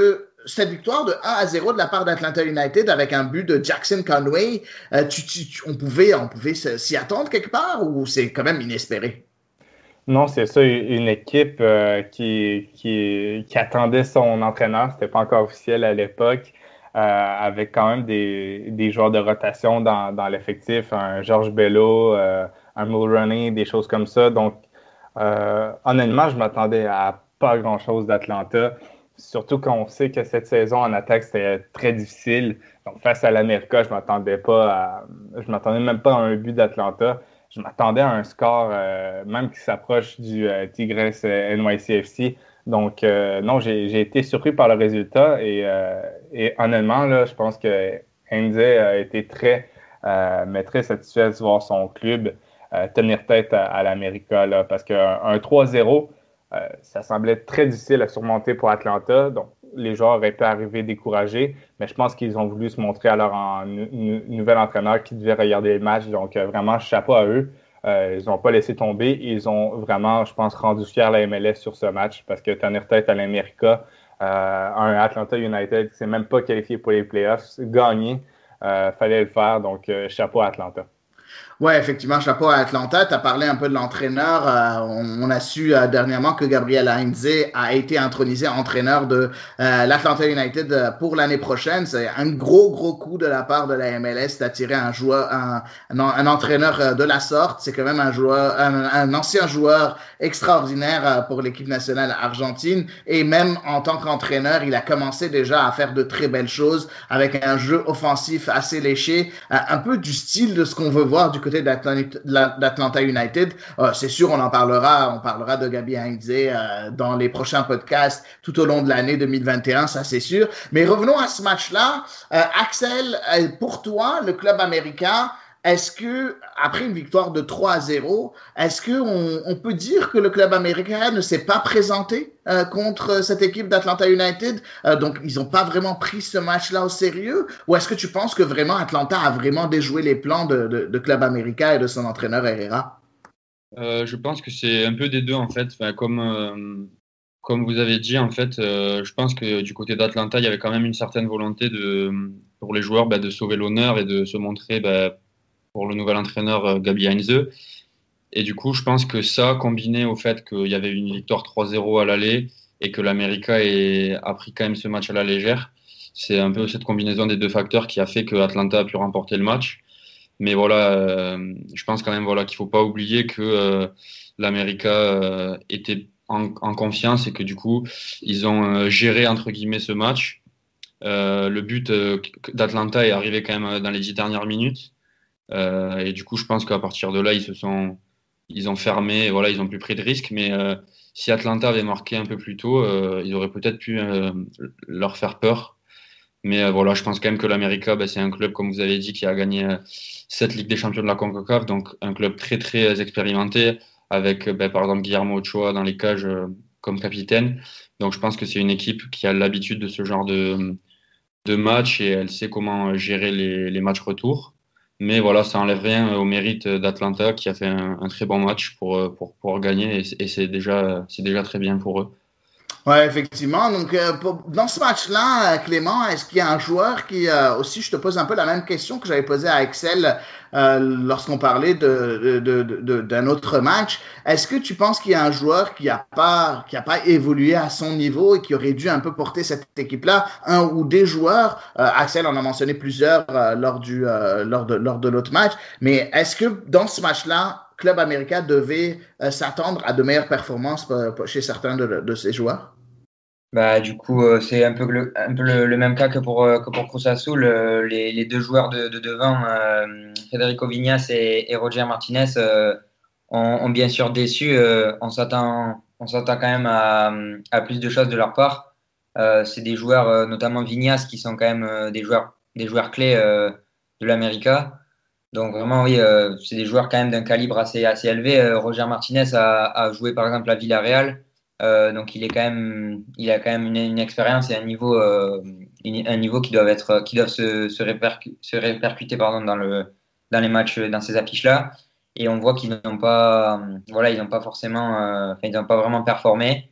S2: cette victoire de un à zéro de la part d'Atlanta United avec un but de Jackson Conway, euh, tu, tu, tu, on pouvait, on pouvait s'y attendre quelque part ou c'est quand même inespéré?
S3: Non, c'est ça, une équipe euh, qui, qui, qui attendait son entraîneur, c'était pas encore officiel à l'époque, euh, avec quand même des, des joueurs de rotation dans, dans l'effectif, un Georges Bello, euh, un Mulroney, des choses comme ça. Donc, euh, honnêtement, je m'attendais à pas grand-chose d'Atlanta, surtout quand on sait que cette saison en attaque, c'était très difficile. Donc, face à l'América, je m'attendais pas à, je m'attendais même pas à un but d'Atlanta. Je m'attendais à un score euh, même qui s'approche du euh, Tigres euh, N Y C F C. Donc, euh, non, j'ai, j'ai été surpris par le résultat et, euh, et honnêtement, là, je pense que Heinze a été très, euh, mais très satisfait de voir son club euh, tenir tête à, à l'América là, parce qu'un un trois zéro, euh, ça semblait très difficile à surmonter pour Atlanta. Donc, les joueurs auraient pu arriver découragés, mais je pense qu'ils ont voulu se montrer à leur en, n- nouvel entraîneur qui devait regarder le match. Donc, euh, vraiment, chapeau à eux. Euh, ils n'ont pas laissé tomber. Ils ont vraiment, je pense, rendu fier la M L S sur ce match parce que tenir tête à l'América, euh, un Atlanta United qui ne s'est même pas qualifié pour les playoffs, gagner, euh, fallait le faire. Donc, euh, chapeau à Atlanta.
S2: Ouais, effectivement, chapeau à Atlanta. Tu as parlé un peu de l'entraîneur. Euh, on, on a su euh, dernièrement que Gabriel Heinze a été intronisé entraîneur de euh, l'Atlanta United pour l'année prochaine. C'est un gros, gros coup de la part de la M L S d'attirer un joueur, un, un, un entraîneur de la sorte. C'est quand même un joueur, un, un ancien joueur extraordinaire pour l'équipe nationale argentine. Et même en tant qu'entraîneur, il a commencé déjà à faire de très belles choses avec un jeu offensif assez léché, un peu du style de ce qu'on veut voir du côté d'Atlanta United. Euh, c'est sûr, on en parlera, on parlera de Gabi Heinze euh, dans les prochains podcasts tout au long de l'année deux mille vingt et un, ça c'est sûr. Mais revenons à ce match-là. Euh, Axel, euh, pour toi, le club américain, est-ce que, après une victoire de trois à zéro, est-ce qu'on on peut dire que le club américain ne s'est pas présenté euh, contre cette équipe d'Atlanta United? Euh, donc, ils n'ont pas vraiment pris ce match-là au sérieux? Ou est-ce que tu penses que vraiment Atlanta a vraiment déjoué les plans de, de, de club américain et de son entraîneur Herrera?
S4: Euh, je pense que c'est un peu des deux, en fait. Enfin, comme, euh, comme vous avez dit, en fait, euh, je pense que du côté d'Atlanta, il y avait quand même une certaine volonté de, pour les joueurs bah, de sauver l'honneur et de se montrer bah, pour le nouvel entraîneur euh, Gabi Heinze. Et du coup, je pense que ça, combiné au fait qu'il y avait une victoire trois zéro à l'aller et que l'América a pris quand même ce match à la légère, c'est un peu cette combinaison des deux facteurs qui a fait que Atlanta a pu remporter le match. Mais voilà, euh, je pense quand même voilà, qu'il ne faut pas oublier que euh, l'América euh, était en, en confiance et que du coup, ils ont euh, géré entre guillemets ce match. Euh, le but euh, d'Atlanta est arrivé quand même dans les dix dernières minutes. Euh, et du coup, je pense qu'à partir de là, ils se sont, ils ont fermé, et voilà, ils ont plus pris de risques. Mais euh, si Atlanta avait marqué un peu plus tôt, euh, ils auraient peut-être pu euh, leur faire peur. Mais euh, voilà, je pense quand même que l'América, bah, c'est un club, comme vous avez dit, qui a gagné euh, sept Ligues des Champions de la CONCACAF, donc un club très très expérimenté, avec bah, par exemple Guillermo Ochoa dans les cages euh, comme capitaine. Donc je pense que c'est une équipe qui a l'habitude de ce genre de, de match et elle sait comment gérer les, les matchs retour. Mais voilà, ça enlève rien au mérite d'Atlanta qui a fait un, un très bon match pour, pour pouvoir gagner et, et c'est déjà, c'est déjà très bien pour eux.
S2: Ouais, effectivement. Donc, euh, pour, dans ce match-là, euh, Clément, est-ce qu'il y a un joueur qui, euh, aussi, je te pose un peu la même question que j'avais posée à Axel euh, lorsqu'on parlait de, de, de, de, d'un autre match. Est-ce que tu penses qu'il y a un joueur qui n'a pas, qui a pas évolué à son niveau et qui aurait dû un peu porter cette équipe-là, un ou des joueurs? Euh, Axel en a mentionné plusieurs euh, lors, du, euh, lors, de, lors de l'autre match. Mais est-ce que dans ce match-là, Club América devait euh, s'attendre à de meilleures performances euh, chez certains de, de ses joueurs?
S5: Bah, du coup, euh, c'est un peu, le, un peu le, le même cas que pour, euh, que pour Cruz Azul. Euh, les, les deux joueurs de, de devant, euh, Federico Vignas et, et Roger Martinez, euh, ont, ont bien sûr déçu. Euh, on s'attend, on s'attend quand même à, à plus de choses de leur part. Euh, c'est des joueurs, euh, notamment Vignas, qui sont quand même euh, des joueurs, des joueurs clés euh, de l'América. Donc vraiment, oui, euh, c'est des joueurs quand même d'un calibre assez, assez élevé. Euh, Roger Martinez a, a joué par exemple à Villarreal. Euh, donc il est quand même, il a quand même une, une expérience et un niveau, euh, une, un niveau qui doivent être, qui doivent se, se, répercu, se répercuter pardon dans le, dans les matchs, dans ces affiches-là. Et on voit qu'ils n'ont pas, voilà, ils n'ont pas forcément, euh, enfin, ils n'ont pas vraiment performé.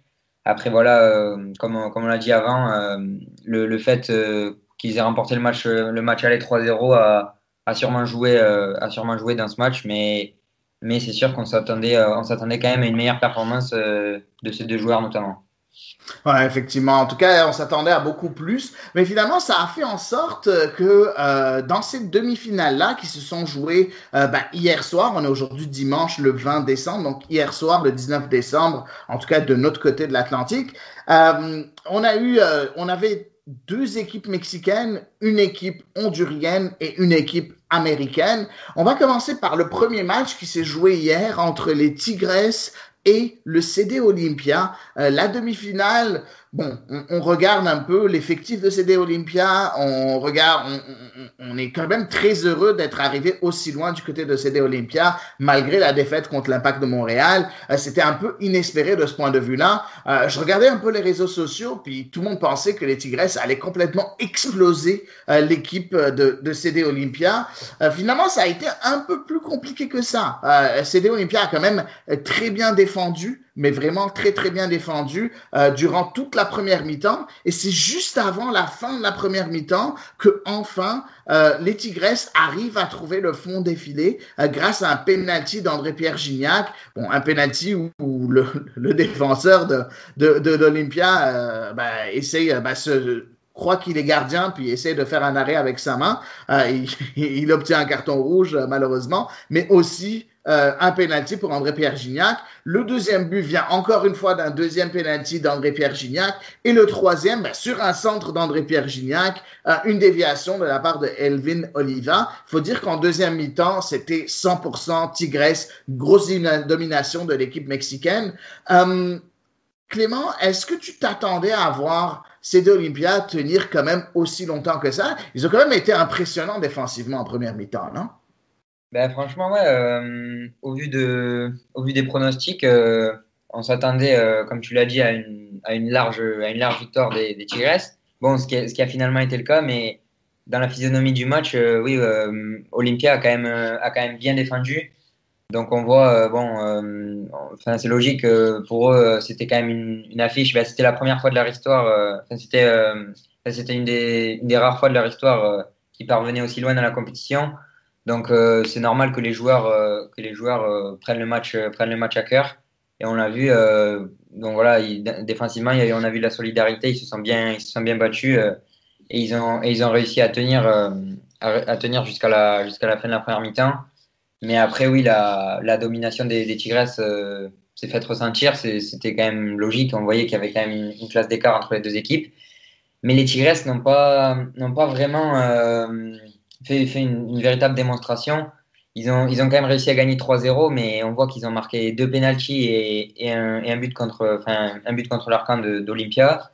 S5: après voilà, euh, comme, comme on l'a dit avant, euh, le, le fait euh, qu'ils aient remporté le match, le match aller trois zéro a, a sûrement joué, euh, a sûrement joué dans ce match, mais, mais c'est sûr qu'on s'attendait, euh, on s'attendait quand même à une meilleure performance euh, de ces deux joueurs notamment.
S2: Ouais, effectivement. En tout cas, on s'attendait à beaucoup plus. Mais finalement, ça a fait en sorte que euh, dans ces demi-finales-là qui se sont jouées euh, ben, hier soir, on est aujourd'hui dimanche le vingt décembre, donc hier soir le dix-neuf décembre, en tout cas de notre côté de l'Atlantique, euh, on a eu, euh, on avait deux équipes mexicaines, une équipe hondurienne et une équipe américaine. On va commencer par le premier match qui s'est joué hier entre les Tigres et le C D Olympia. Euh, la demi-finale, bon, on, on regarde un peu l'effectif de C D Olympia, on regarde, on, on, on est quand même très heureux d'être arrivé aussi loin du côté de C D Olympia, malgré la défaite contre l'Impact de Montréal. Euh, c'était un peu inespéré de ce point de vue-là. Euh, je regardais un peu les réseaux sociaux, puis tout le monde pensait que les Tigres allaient complètement exploser euh, l'équipe de, de C D Olympia. Euh, finalement, ça a été un peu plus compliqué que ça. Euh, C D Olympia a quand même très bien défendu défendu, mais vraiment très, très bien défendu euh, durant toute la première mi-temps. Et c'est juste avant la fin de la première mi-temps que, enfin, euh, les Tigres arrivent à trouver le fond des filets euh, grâce à un penalty d'André-Pierre Gignac. Bon, un penalty où, où le, le défenseur de, de, de, d'Olympia euh, ben, essaye ben, se... croit qu'il est gardien, puis essaie de faire un arrêt avec sa main. Euh, il, il obtient un carton rouge, malheureusement, mais aussi euh, un penalty pour André-Pierre Gignac. Le deuxième but vient encore une fois d'un deuxième penalty d'André-Pierre Gignac. Et le troisième, ben, sur un centre d'André-Pierre Gignac, euh, une déviation de la part de Elvin Oliva. Il faut dire qu'en deuxième mi-temps, c'était cent pour cent Tigres, grosse domination de l'équipe mexicaine. Euh, Clément, est-ce que tu t'attendais à voir C D Olympia tenir quand même aussi longtemps que ça? Ils ont quand même été impressionnants défensivement en première mi-temps, non?
S5: Ben, franchement, ouais, euh, au vu de, au vu des pronostics, euh, on s'attendait, euh, comme tu l'as dit, à une, à une large, à une large victoire des, des Tigres. Bon, ce qui, a, ce qui a finalement été le cas, mais dans la physionomie du match, euh, oui, euh, Olympia a quand même, a quand même bien défendu. Donc on voit, euh, bon, euh, enfin c'est logique, euh, pour eux, c'était quand même une, une affiche. Ben, c'était la première fois de leur histoire. Euh, enfin, c'était, euh, c'était une des, une des rares fois de leur histoire euh, qu'ils parvenaient aussi loin dans la compétition. Donc euh, c'est normal que les joueurs, euh, que les joueurs euh, prennent le match, euh, prennent le match à cœur. Et on l'a vu. Euh, donc voilà, ils, défensivement, il y a eu, on a vu la solidarité. Ils se sont bien, ils se sont bien battus euh, et ils ont, et ils ont réussi à tenir, euh, à, à tenir jusqu'à la, jusqu'à la fin de la première mi-temps. Mais après, oui, la, la domination des, des Tigres euh, s'est faite ressentir. C'est, c'était quand même logique. On voyait qu'il y avait quand même une, une classe d'écart entre les deux équipes. Mais les Tigres n'ont pas, n'ont pas vraiment euh, fait, fait une, une véritable démonstration. Ils ont, ils ont quand même réussi à gagner trois zéro, mais on voit qu'ils ont marqué deux pénaltys et, et, un, et un but contre, enfin, un but contre leur camp de, d'Olympia.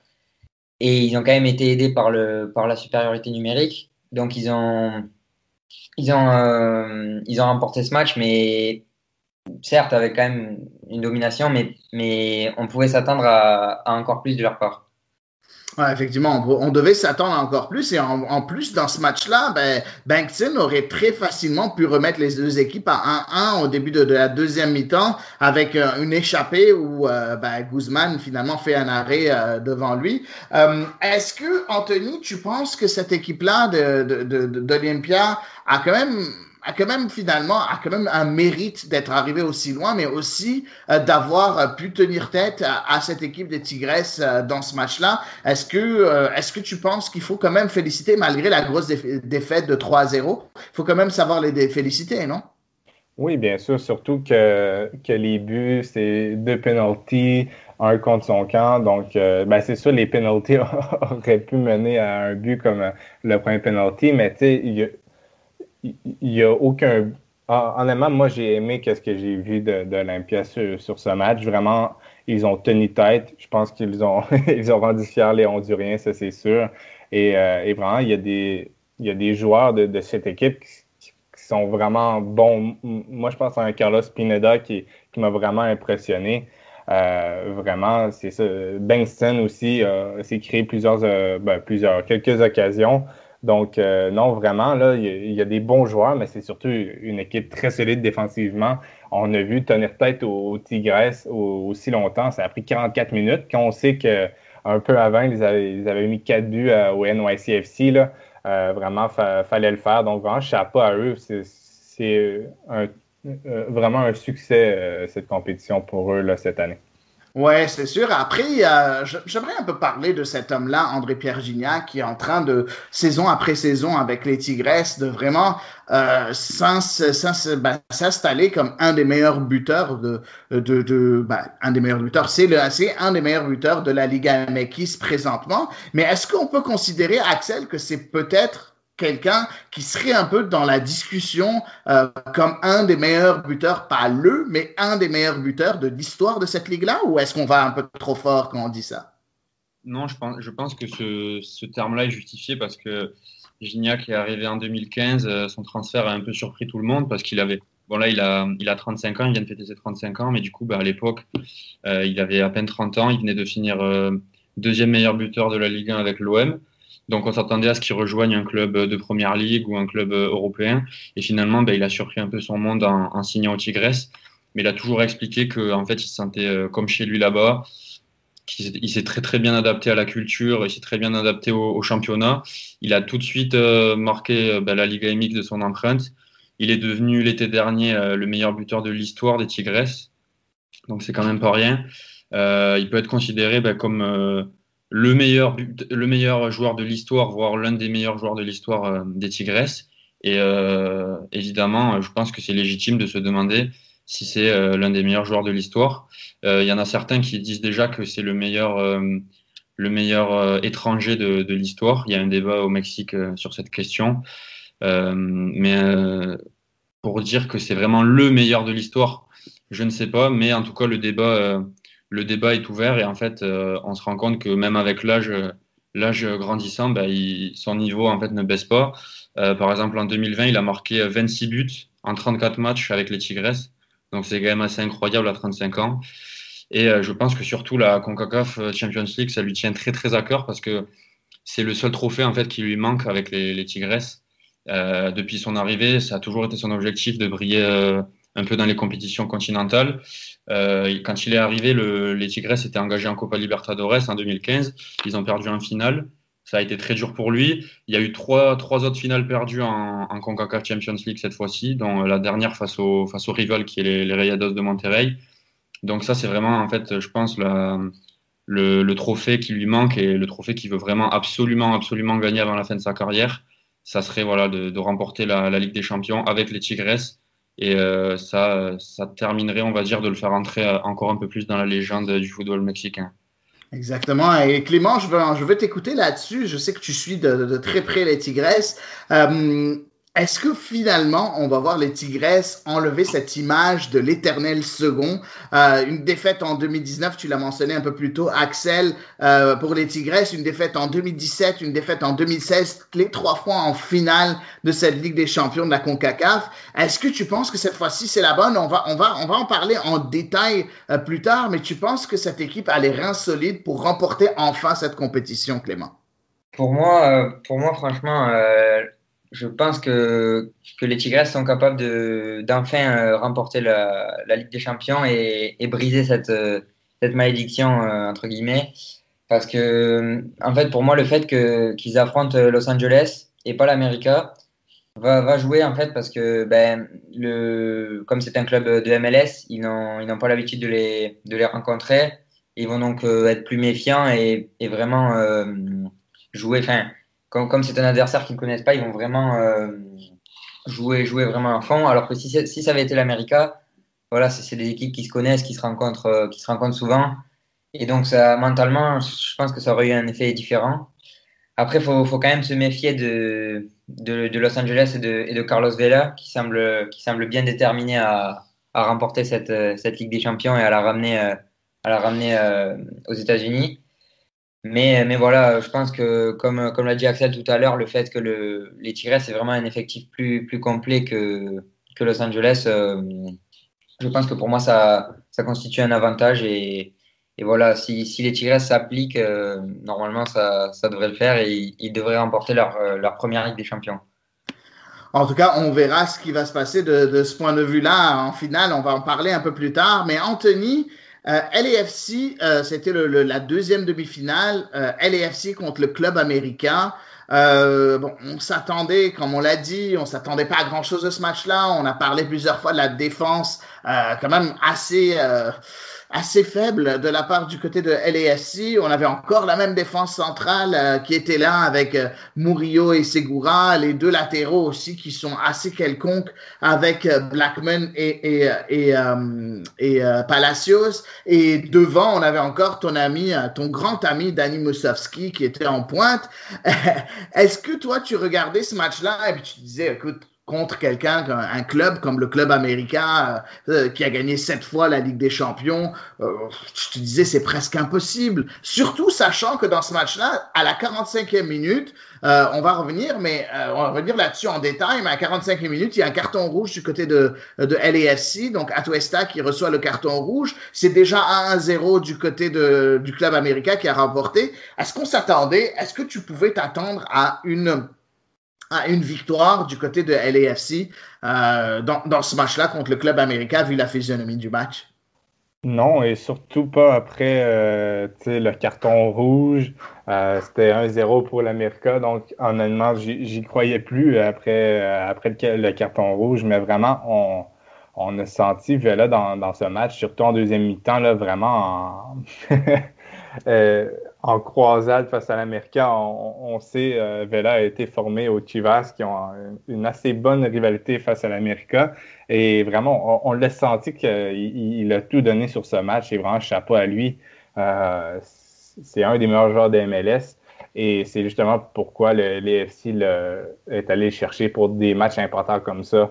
S5: Et ils ont quand même été aidés par, le, par la supériorité numérique. Donc, ils ont, ils ont, euh, ils ont remporté ce match, mais certes, avec quand même une domination, mais, mais on pouvait s'attendre à, à encore plus de leur part.
S2: Ouais, effectivement, on, on devait s'attendre encore plus. Et en, en plus, dans ce match-là, ben, Bankton aurait très facilement pu remettre les deux équipes à un un au début de, de la deuxième mi-temps avec euh, une échappée où euh, ben, Guzman finalement fait un arrêt euh, devant lui. Euh, est-ce que, Anthony, tu penses que cette équipe-là de, de, de, de, d'Olympia a quand même a quand même finalement a quand même un mérite d'être arrivé aussi loin, mais aussi euh, d'avoir euh, pu tenir tête à, à cette équipe des Tigres euh, dans ce match-là. Est-ce que euh, est-ce que tu penses qu'il faut quand même féliciter malgré la grosse déf- défaite de trois zéro? Il faut quand même savoir les dé- féliciter, non?
S3: Oui, bien sûr, surtout que, que les buts, c'est deux penalties, un contre son camp. Donc, euh, ben c'est sûr, les penalties auraient pu mener à un but comme euh, le premier penalty, mais tu sais, il y a il n'y a aucun... Honnêtement, moi, j'ai aimé ce que j'ai vu de, de l'Olympia sur, sur ce match. Vraiment, ils ont tenu tête. Je pense qu'ils ont, ils ont rendu fiers les Honduriens, ça, c'est sûr. Et, euh, et vraiment, il y a des, il y a des joueurs de, de cette équipe qui, qui sont vraiment bons. Moi, je pense à un Carlos Pineda qui, qui m'a vraiment impressionné. Euh, vraiment, c'est ça. Bankston aussi euh, s'est créé plusieurs, euh, ben, plusieurs, quelques occasions. Donc, euh, non, vraiment, là, il y, y a des bons joueurs, mais c'est surtout une équipe très solide défensivement. On a vu tenir tête aux, aux Tigresses au, aussi longtemps. Ça a pris quarante-quatre minutes. Quand on sait qu'un peu avant, ils avaient, ils avaient mis quatre buts à, au N Y C F C, là, euh, vraiment, il fallait le faire. Donc, vraiment, chapeau à eux. C'est, c'est un, euh, vraiment un succès, euh, cette compétition pour eux là, cette année.
S2: Ouais, c'est sûr. Après, euh, j'aimerais un peu parler de cet homme-là, André-Pierre Gignac, qui est en train de, saison après saison avec les Tigresses, de vraiment euh, s'installer comme un des meilleurs buteurs de, de, de ben, un des meilleurs buteurs, c'est le, c'est un des meilleurs buteurs de la Liga M X présentement. Mais est-ce qu'on peut considérer, Axel, que c'est peut-être quelqu'un qui serait un peu dans la discussion euh, comme un des meilleurs buteurs, pas le, mais un des meilleurs buteurs de l'histoire de cette ligue-là, ou est-ce qu'on va un peu trop fort quand on dit ça?
S4: Non, je pense, je pense que ce, ce terme-là est justifié parce que Gignac est arrivé en deux mille quinze, euh, son transfert a un peu surpris tout le monde parce qu'il avait, bon là il a, il a trente-cinq ans, il vient de fêter ses trente-cinq ans, mais du coup bah, à l'époque euh, il avait à peine trente ans, il venait de finir euh, deuxième meilleur buteur de la Ligue un avec l'O M. Donc on s'attendait à ce qu'il rejoigne un club de première ligue ou un club européen. Et finalement, ben, il a surpris un peu son monde en, en signant au Tigres. Mais il a toujours expliqué qu'en fait, il se sentait euh, comme chez lui là-bas, qu'il il s'est très très bien adapté à la culture, il s'est très bien adapté au, au championnat. Il a tout de suite euh, marqué euh, ben, la Liga M X de son empreinte. Il est devenu l'été dernier euh, le meilleur buteur de l'histoire des Tigres. Donc c'est quand même pas rien. Euh, il peut être considéré ben, comme... Euh, le meilleur, le meilleur joueur de l'histoire, voire l'un des meilleurs joueurs de l'histoire euh, des Tigresses. Et euh, évidemment, je pense que c'est légitime de se demander si c'est euh, l'un des meilleurs joueurs de l'histoire. Euh, il y en a certains qui disent déjà que c'est le meilleur, euh, le meilleur euh, étranger de, de l'histoire. Il y a un débat au Mexique euh, sur cette question. Euh, mais euh, pour dire que c'est vraiment le meilleur de l'histoire, je ne sais pas. Mais en tout cas, le débat... Euh, le débat est ouvert et en fait, euh, on se rend compte que même avec l'âge, l'âge grandissant, bah, il, son niveau en fait ne baisse pas. Euh, par exemple, en deux mille vingt, il a marqué vingt-six buts en trente-quatre matchs avec les Tigresses. Donc c'est quand même assez incroyable à trente-cinq ans. Et euh, je pense que surtout la CONCACAF Champions League, ça lui tient très très à cœur parce que c'est le seul trophée en fait qui lui manque avec les, les Tigresses. Euh, depuis son arrivée, ça a toujours été son objectif de briller euh, un peu dans les compétitions continentales. Euh, quand il est arrivé, le, les Tigres étaient engagés en Copa Libertadores en deux mille quinze. Ils ont perdu en finale. Ça a été très dur pour lui. Il y a eu trois, trois autres finales perdues en, en CONCACAF Champions League cette fois-ci, dont la dernière face au, face au rival qui est les, les Rayados de Monterrey. Donc ça, c'est vraiment, en fait, je pense, la, le, le trophée qui lui manque et le trophée qu'il veut vraiment absolument, absolument gagner avant la fin de sa carrière. Ça serait voilà, de, de remporter la, la Ligue des Champions avec les Tigres. Et euh, ça, ça terminerait, on va dire, de le faire entrer encore un peu plus dans la légende du football mexicain.
S2: Exactement. Et Clément, je veux, je veux t'écouter là-dessus. Je sais que tu suis de, de très près les Tigresses. Euh, Est-ce que finalement, on va voir les Tigresses enlever cette image de l'éternel second? Euh, une défaite en deux mille dix-neuf, tu l'as mentionné un peu plus tôt, Axel, euh, pour les Tigresses, une défaite en deux mille dix-sept, une défaite en deux mille seize, les trois fois en finale de cette Ligue des champions de la CONCACAF. Est-ce que tu penses que cette fois-ci, c'est la bonne? On va, on va, on va en parler en détail euh, plus tard, mais tu penses que cette équipe a les reins solides pour remporter enfin cette compétition, Clément?
S5: Pour moi, euh, pour moi franchement, euh, je pense que, que les Tigres sont capables de, d'enfin euh, remporter la, la Ligue des Champions et, et briser cette, euh, cette malédiction, euh, entre guillemets. Parce que, en fait, pour moi, le fait que, qu'ils affrontent Los Angeles et pas l'América va, va jouer, en fait, parce que, ben, le, comme c'est un club de M L S, ils n'ont, ils n'ont pas l'habitude de les, de les rencontrer. Ils vont donc euh, être plus méfiants et, et vraiment euh, jouer, enfin, comme, comme c'est un adversaire qu'ils ne connaissent pas, ils vont vraiment euh, jouer, jouer vraiment à fond. Alors que si, si ça avait été l'América, voilà, c'est, c'est des équipes qui se connaissent, qui se rencontrent, euh, qui se rencontrent souvent. Et donc, ça, mentalement, je pense que ça aurait eu un effet différent. Après, il faut, faut quand même se méfier de, de, de Los Angeles et de, et de Carlos Vela, qui semble, qui semble bien déterminé à, à remporter cette, cette Ligue des Champions et à la ramener, à la ramener euh, aux États-Unis. Mais, mais voilà, je pense que, comme, comme l'a dit Axel tout à l'heure, le fait que le, les Tigres, c'est vraiment un effectif plus, plus complet que, que Los Angeles, euh, je pense que pour moi, ça, ça constitue un avantage et, et voilà, si, si les Tigres s'appliquent, euh, normalement ça, ça devrait le faire et ils, ils devraient remporter leur, euh, leur première Ligue des Champions.
S2: En tout cas, on verra ce qui va se passer de, de ce point de vue-là en finale. On va en parler un peu plus tard. Mais Anthony, euh, L A F C, euh, c'était le, le, la deuxième demi-finale. Euh, L A F C contre le club américain. Euh, bon, on s'attendait, comme on l'a dit, on s'attendait pas à grand-chose de ce match-là. On a parlé plusieurs fois de la défense, euh, quand même assez euh, assez faible de la part du côté de L A F C. On avait encore la même défense centrale euh, qui était là avec euh, Murillo et Segura, les deux latéraux aussi qui sont assez quelconques avec euh, Blackman et et et, euh, et euh, Palacios. Et devant, on avait encore ton ami, ton grand ami Danny Musovski qui était en pointe. Est-ce que toi, tu regardais ce match-là et puis tu disais, écoute, contre quelqu'un, un club comme le club américain euh, qui a gagné sept fois la Ligue des Champions, euh, je te disais, c'est presque impossible. Surtout sachant que dans ce match-là, à la quarante-cinquième minute, euh, on va revenir, mais euh, on va revenir là-dessus en détail, mais à quarante-cinquième minute, il y a un carton rouge du côté de, de L A F C, donc Atuesta qui reçoit le carton rouge. C'est déjà un à zéro du côté de, du club américain qui a remporté. Est-ce qu'on s'attendait, est-ce que tu pouvais t'attendre à une à une victoire du côté de L A F C euh, dans, dans ce match-là contre le club américain, vu la physionomie du match?
S3: Non, et surtout pas après euh, le carton rouge. Euh, c'était un zéro pour l'Amérique, donc honnêtement, j'y, j'y croyais plus après, euh, après le, le carton rouge, mais vraiment, on, on a senti Vela dans, dans ce match, surtout en deuxième mi-temps, là, vraiment en... euh, en croisade face à l'Amérique. On, on sait, euh, Vela a été formé aux Chivas qui ont une assez bonne rivalité face à l'Amérique. Et vraiment, on, on l'a senti qu'il il a tout donné sur ce match. Et vraiment, chapeau à lui. Euh, c'est un des meilleurs joueurs de M L S. Et c'est justement pourquoi le, l'A F C le, est allé chercher pour des matchs importants comme ça.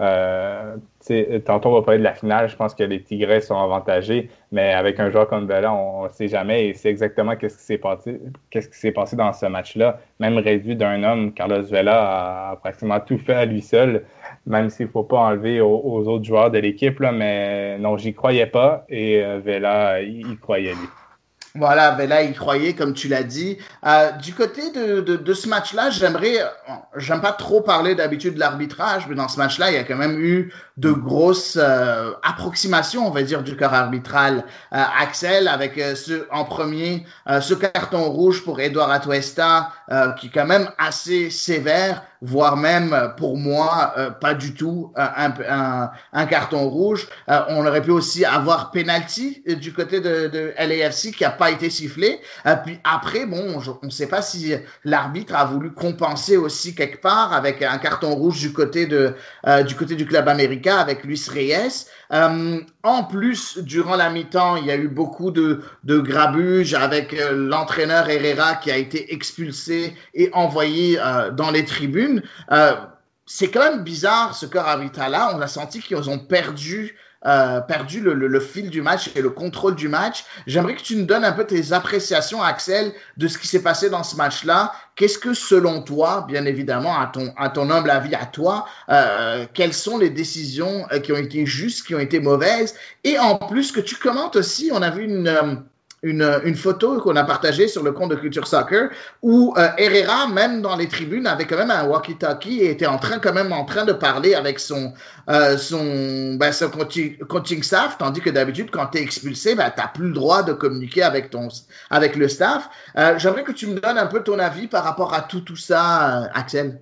S3: Euh, tantôt, on va parler de la finale. Je pense que les Tigres sont avantagés, mais avec un joueur comme Vela, on ne sait jamais. Et c'est exactement qu'est-ce qui s'est passé, qu'est-ce qui s'est passé dans ce match-là. Même réduit d'un homme, Carlos Vela a pratiquement tout fait à lui seul, même s'il ne faut pas enlever aux, aux autres joueurs de l'équipe. Là, mais non, j'y croyais pas et euh, Vela, il, il croyait lui.
S2: Voilà, ben là, il croyait, comme tu l'as dit. Euh, du côté de, de, de ce match-là, j'aimerais, j'aime pas trop parler d'habitude de l'arbitrage, mais dans ce match-là, il y a quand même eu de grosses euh, approximations, on va dire, du corps arbitral. Euh, Axel, avec euh, ce, en premier, euh, ce carton rouge pour Edouard Atuesta, euh, qui est quand même assez sévère, voire même, pour moi, euh, pas du tout euh, un, un, un carton rouge. Euh, on aurait pu aussi avoir penalty du côté de, de L A F C qui a pas été sifflé. Euh, puis après, bon, je, on ne sait pas si l'arbitre a voulu compenser aussi quelque part avec un carton rouge du côté de euh, du côté du club américain avec Luis Reyes. Euh, en plus, durant la mi-temps, il y a eu beaucoup de, de grabuge avec euh, l'entraîneur Herrera qui a été expulsé et envoyé euh, dans les tribunes. Euh, c'est quand même bizarre ce corps arbitral-là. On a senti qu'ils ont perdu Euh, perdu le, le, le fil du match et le contrôle du match. J'aimerais que tu nous donnes un peu tes appréciations, Axel, de ce qui s'est passé dans ce match-là. Qu'est-ce que, selon toi, bien évidemment, à ton, à ton humble avis, à toi, euh, quelles sont les décisions euh, qui ont été justes, qui ont été mauvaises? Et en plus, que tu commentes aussi, on a vu une... Euh, Une, une photo qu'on a partagée sur le compte de Culture Soccer où euh, Herrera, même dans les tribunes, avait quand même un walkie-talkie et était en train, quand même en train de parler avec son, euh, son, ben, son coaching, coaching staff, tandis que d'habitude, quand tu es expulsé, ben, tu n'as plus le droit de communiquer avec, ton, avec le staff. Euh, j'aimerais que tu me donnes un peu ton avis par rapport à tout, tout ça, euh, Axel.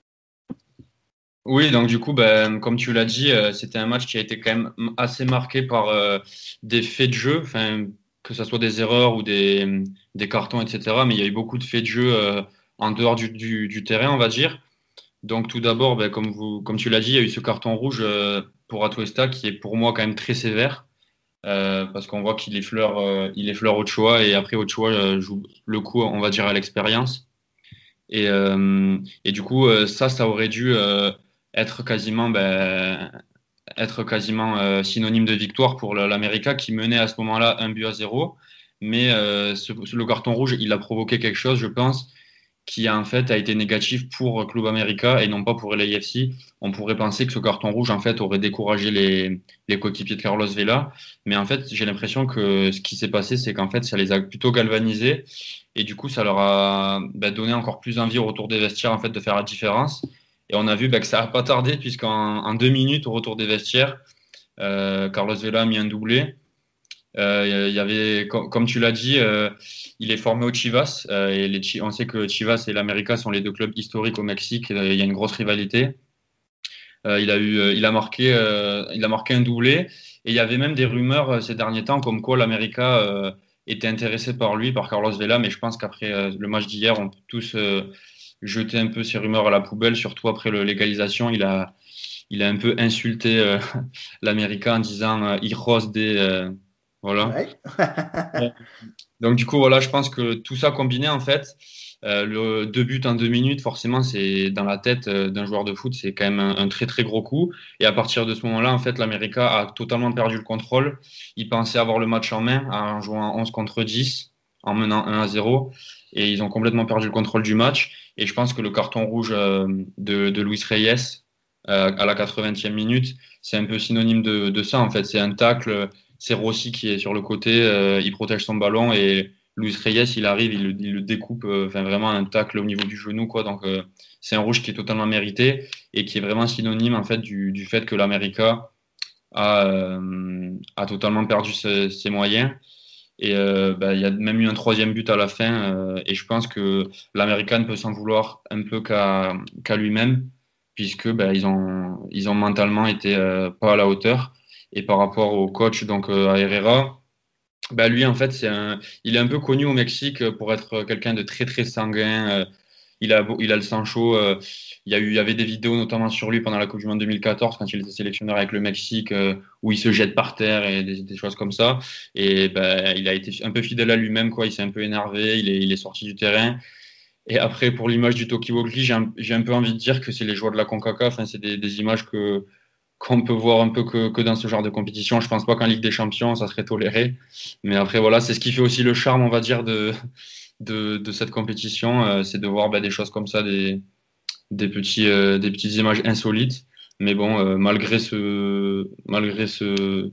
S4: Oui, donc du coup, ben, comme tu l'as dit, euh, c'était un match qui a été quand même assez marqué par euh, des faits de jeu, enfin, que ce soit des erreurs ou des, des cartons, et cetera. Mais il y a eu beaucoup de faits de jeu euh, en dehors du, du, du terrain, on va dire. Donc tout d'abord, ben, comme, vous, comme tu l'as dit, il y a eu ce carton rouge euh, pour Atuesta qui est pour moi quand même très sévère euh, parce qu'on voit qu'il effleure, euh, il effleure Ochoa et après Ochoa euh, joue le coup, on va dire, à l'expérience. Et, euh, et du coup, euh, ça, ça aurait dû euh, être quasiment... Ben, être quasiment euh, synonyme de victoire pour l'América qui menait à ce moment-là un but à zéro. Mais euh, ce, le carton rouge, il a provoqué quelque chose, je pense. qui en fait a été négatif pour Club America et non pas pour L A F C. On pourrait penser que ce carton rouge en fait aurait découragé les, les coéquipiers de Carlos Vela, mais en fait j'ai l'impression que ce qui s'est passé c'est qu'en fait ça les a plutôt galvanisés et du coup ça leur a bah, donné encore plus envie au retour des vestiaires en fait de faire la différence. Et on a vu bah, que ça n'a pas tardé puisqu'en en deux minutes au retour des vestiaires, euh, Carlos Vela a mis un doublé. Euh, il y avait, com- comme tu l'as dit, euh, il est formé au Chivas. Euh, et les Chi- on sait que Chivas et l'América sont les deux clubs historiques au Mexique. Euh, il y a une grosse rivalité. Euh, il a eu, euh, il a marqué, euh, il a marqué un doublé. Et il y avait même des rumeurs euh, ces derniers temps comme quoi l'América euh, était intéressé par lui, par Carlos Vela. Mais je pense qu'après euh, le match d'hier, on peut tous euh, jeter un peu ces rumeurs à la poubelle. Surtout après le légalisation, il a, il a un peu insulté euh, l'América en disant euh, hijos de, euh, voilà.
S2: Ouais.
S4: Donc du coup, voilà, je pense que tout ça combiné, en fait, euh, le deux buts en deux minutes, forcément, c'est dans la tête euh, d'un joueur de foot, c'est quand même un, un très très gros coup. Et à partir de ce moment-là, en fait, l'América a totalement perdu le contrôle. Ils pensaient avoir le match en main en jouant onze contre dix, en menant un à zéro, et ils ont complètement perdu le contrôle du match. Et je pense que le carton rouge euh, de, de Luis Reyes euh, à la quatre-vingtième minute, c'est un peu synonyme de, de ça, en fait. C'est un tacle. C'est Rossi qui est sur le côté, euh, il protège son ballon et Luis Reyes, il arrive, il le, il le découpe, euh, enfin vraiment un tacle au niveau du genou, quoi. Donc euh, c'est un rouge qui est totalement mérité et qui est vraiment synonyme en fait du, du fait que l'América a, euh, a totalement perdu ses, ses moyens. Et euh, bah, il y a même eu un troisième but à la fin euh, et je pense que l'Américain peut s'en vouloir un peu qu'à qu'à lui-même puisque bah, ils ont ils ont mentalement été euh, pas à la hauteur. Et par rapport au coach, donc euh, à Herrera, bah lui en fait c'est un, il est un peu connu au Mexique pour être quelqu'un de très très sanguin. Euh, il a il a le sang chaud. Euh, il y a eu il y avait des vidéos notamment sur lui pendant la Coupe du Monde deux mille quatorze quand il était sélectionneur avec le Mexique euh, où il se jette par terre et des, des choses comme ça. Et bah, il a été un peu fidèle à lui-même quoi. Il s'est un peu énervé. Il est il est sorti du terrain. Et après, pour l'image du Toki Walkley, j'ai un, j'ai un peu envie de dire que c'est les joueurs de la CONCACAF. Enfin, c'est des, des images que qu'on peut voir un peu que, que dans ce genre de compétition. Je pense pas qu'en Ligue des Champions, ça serait toléré. Mais après, voilà, c'est ce qui fait aussi le charme, on va dire, de, de, de cette compétition. Euh, c'est de voir bah, des choses comme ça, des, des, petits, euh, des petites images insolites. Mais bon, euh, malgré ce, malgré ce,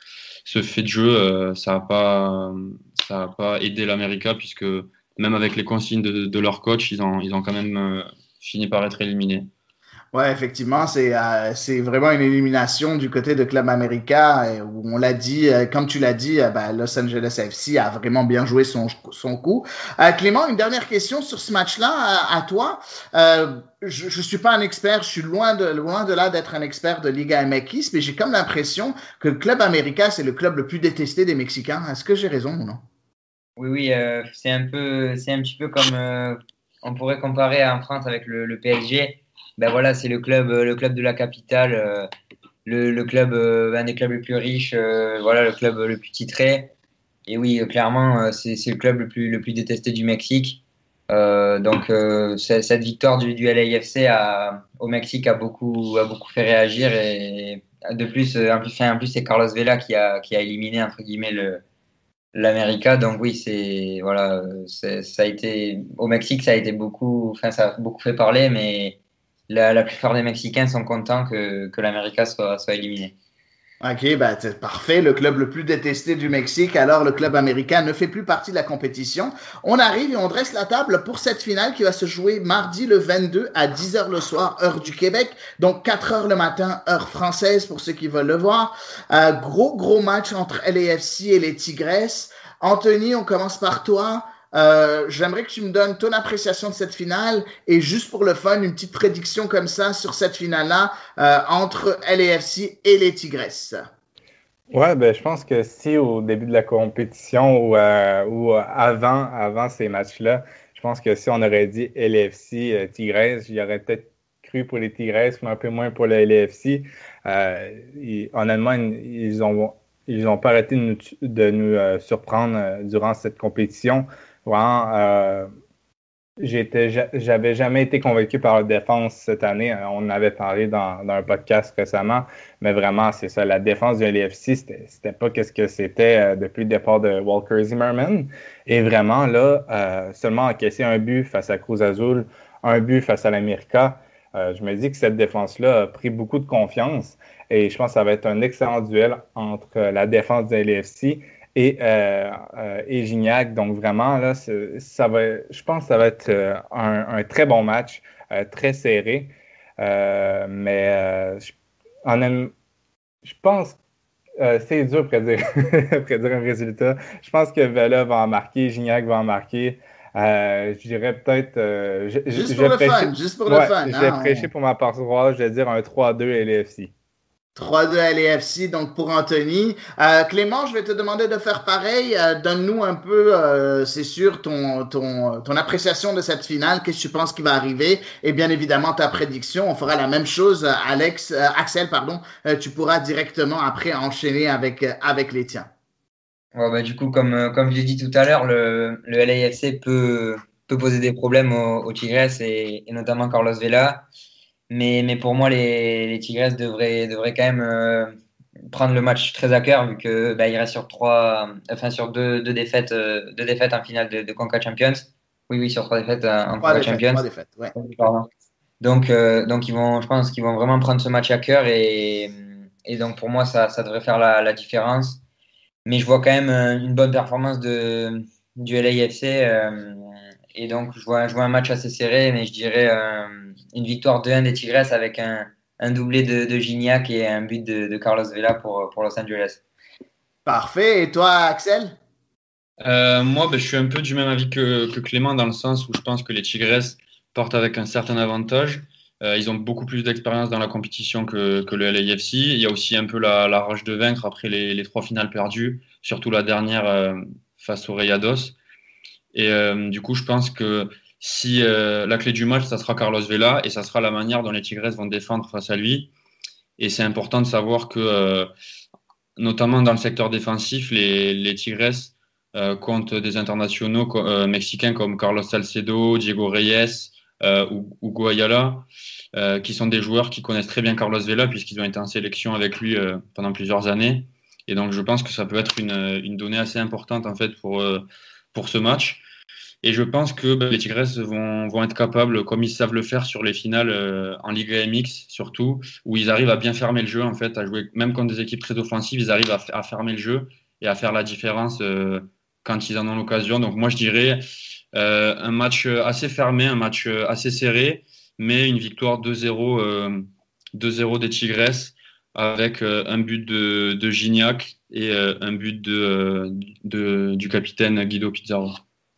S4: ce fait de jeu, euh, ça n'a pas, ça a pas aidé l'América, puisque même avec les consignes de, de leur coach, ils ont, ils ont quand même euh, fini par être éliminés.
S2: Ouais, effectivement, c'est euh, c'est vraiment une élimination du côté de Club America euh, où on l'a dit, euh, comme tu l'as dit, euh, ben, Los Angeles F C a vraiment bien joué son son coup. Euh, Clément, une dernière question sur ce match-là à, à toi. Euh, je, je suis pas un expert, je suis loin de loin de là d'être un expert de Liga M X, mais j'ai comme l'impression que le Club America c'est le club le plus détesté des Mexicains. Est-ce que j'ai raison ou non?
S5: Oui, oui, euh, c'est un peu, c'est un petit peu comme euh, on pourrait comparer en France avec le, le P S G. Ben voilà, c'est le club, euh, le club de la capitale, euh, le, le club, euh, un des clubs les plus riches, euh, voilà, le club le plus titré. Et oui, euh, clairement, euh, c'est, c'est le club le plus, le plus détesté du Mexique. Euh, donc, euh, c'est- cette victoire du, du L A F C a, au Mexique a beaucoup, a beaucoup fait réagir. Et de plus, euh, en plus, enfin, en plus c'est Carlos Vela qui a, qui a éliminé, entre guillemets, le, l'América. Donc, oui, c'est, voilà, c'est, ça a été, au Mexique, ça a été beaucoup, enfin, ça a beaucoup fait parler, mais la, la plupart des Mexicains sont contents que, que l'América soit, soit éliminé.
S2: OK, ben c'est parfait. Le club le plus détesté du Mexique, alors le club américain ne fait plus partie de la compétition. On arrive et on dresse la table pour cette finale qui va se jouer mardi le vingt-deux à dix heures le soir, heure du Québec. Donc quatre heures le matin, heure française pour ceux qui veulent le voir. Euh, gros, gros match entre L A F C et les Tigresses. Anthony, on commence par toi. Euh, j'aimerais que tu me donnes ton appréciation de cette finale et juste pour le fun, une petite prédiction comme ça sur cette finale-là euh, entre L A F C et les Tigresses.
S3: Ouais, ben je pense que si au début de la compétition ou, euh, ou avant, avant ces matchs-là, je pense que si on aurait dit L F C euh, Tigresses, j'y aurais peut-être cru pour les Tigresses, mais un peu moins pour le L F C. Euh, ils, honnêtement, ils ont ils ont pas arrêté de nous, de nous euh, surprendre euh, durant cette compétition. Vraiment, euh, j'étais, j'avais jamais été convaincu par la défense cette année. On en avait parlé dans, dans un podcast récemment, mais vraiment, c'est ça. La défense du L A F C, c'était, c'était pas qu'est-ce que c'était depuis le départ de Walker Zimmerman. Et vraiment, là, euh, seulement encaisser un but face à Cruz Azul, un but face à l'América, euh, je me dis que cette défense-là a pris beaucoup de confiance. Et je pense que ça va être un excellent duel entre la défense du L A F C et, euh, euh, et Gignac. Donc vraiment, là, ça va, je pense que ça va être euh, un, un très bon match, euh, très serré. Euh, mais euh, je, en même, je pense euh, c'est dur de prédire, prédire un résultat. Je pense que Vela va en marquer, Gignac va en marquer. Euh, je dirais peut-être. Euh, je,
S2: juste
S3: je,
S2: pour
S3: je
S2: le
S3: prêcher,
S2: fun, juste pour
S3: ouais,
S2: le fun.
S3: je vais
S2: Hein,
S3: prêcher
S2: on...
S3: pour ma paroisse, je vais dire un trois deux L A F C.
S2: trois deux L A F C, donc pour Anthony. Euh, Clément, je vais te demander de faire pareil. Euh, donne-nous un peu, euh, c'est sûr, ton, ton, ton appréciation de cette finale. Qu'est-ce que tu penses qui va arriver? Et bien évidemment, ta prédiction. On fera la même chose. Alex, euh, Axel, pardon. Euh, tu pourras directement après enchaîner avec, euh, avec les tiens.
S5: Ouais, bah, du coup, comme, euh, comme je l'ai dit tout à l'heure, le, le L A F C peut, peut poser des problèmes aux, aux Tigres et, et notamment Carlos Vela. Mais, mais pour moi, les, les Tigres devraient, devraient quand même euh, prendre le match très à cœur vu que bah, il reste sur trois, enfin sur deux, deux défaites, euh, deux défaites en finale de, de Conca Champions. Oui, oui, sur trois défaites euh, en
S2: Trois
S5: Conca
S2: défaites,
S5: Champions.
S2: trois défaites, ouais.
S5: Pardon. Donc, euh, donc ils vont, je pense qu'ils vont vraiment prendre ce match à cœur et, et donc pour moi, ça, ça devrait faire la, la différence. Mais je vois quand même euh, une bonne performance de, du L A F C. Euh, et donc, je vois, je vois un match assez serré, mais je dirais euh, une victoire deux un des Tigres avec un, un doublé de, de Gignac et un but de, de Carlos Vela pour, pour Los Angeles.
S2: Parfait. Et toi, Axel?
S4: Euh, moi, ben, je suis un peu du même avis que, que Clément dans le sens où je pense que les Tigres partent avec un certain avantage. Euh, ils ont beaucoup plus d'expérience dans la compétition que, que le L A F C. Il y a aussi un peu la, la rage de vaincre après les, les trois finales perdues, surtout la dernière euh, face aux Rayados. Et euh, du coup, je pense que si euh, la clé du match, ça sera Carlos Vela et ça sera la manière dont les Tigres vont défendre face à lui. Et c'est important de savoir que, euh, notamment dans le secteur défensif, les, les Tigres Euh, compte des internationaux euh, mexicains comme Carlos Salcedo, Diego Reyes, euh, ou Hugo Ayala, euh, qui sont des joueurs qui connaissent très bien Carlos Vela puisqu'ils ont été en sélection avec lui euh, pendant plusieurs années. Et donc je pense que ça peut être une, une donnée assez importante en fait pour, euh, pour ce match. Et je pense que bah, les Tigres vont, vont être capables, comme ils savent le faire sur les finales euh, en Liga M X surtout, où ils arrivent à bien fermer le jeu en fait, à jouer même contre des équipes très offensives, ils arrivent à, à fermer le jeu et à faire la différence euh, quand ils en ont l'occasion. Donc moi je dirais euh, un match assez fermé, un match assez serré, mais une victoire deux zéro, euh, deux zéro des Tigres avec euh, un but de, de Gignac et euh, un but de, de, du capitaine Guido Pizarro.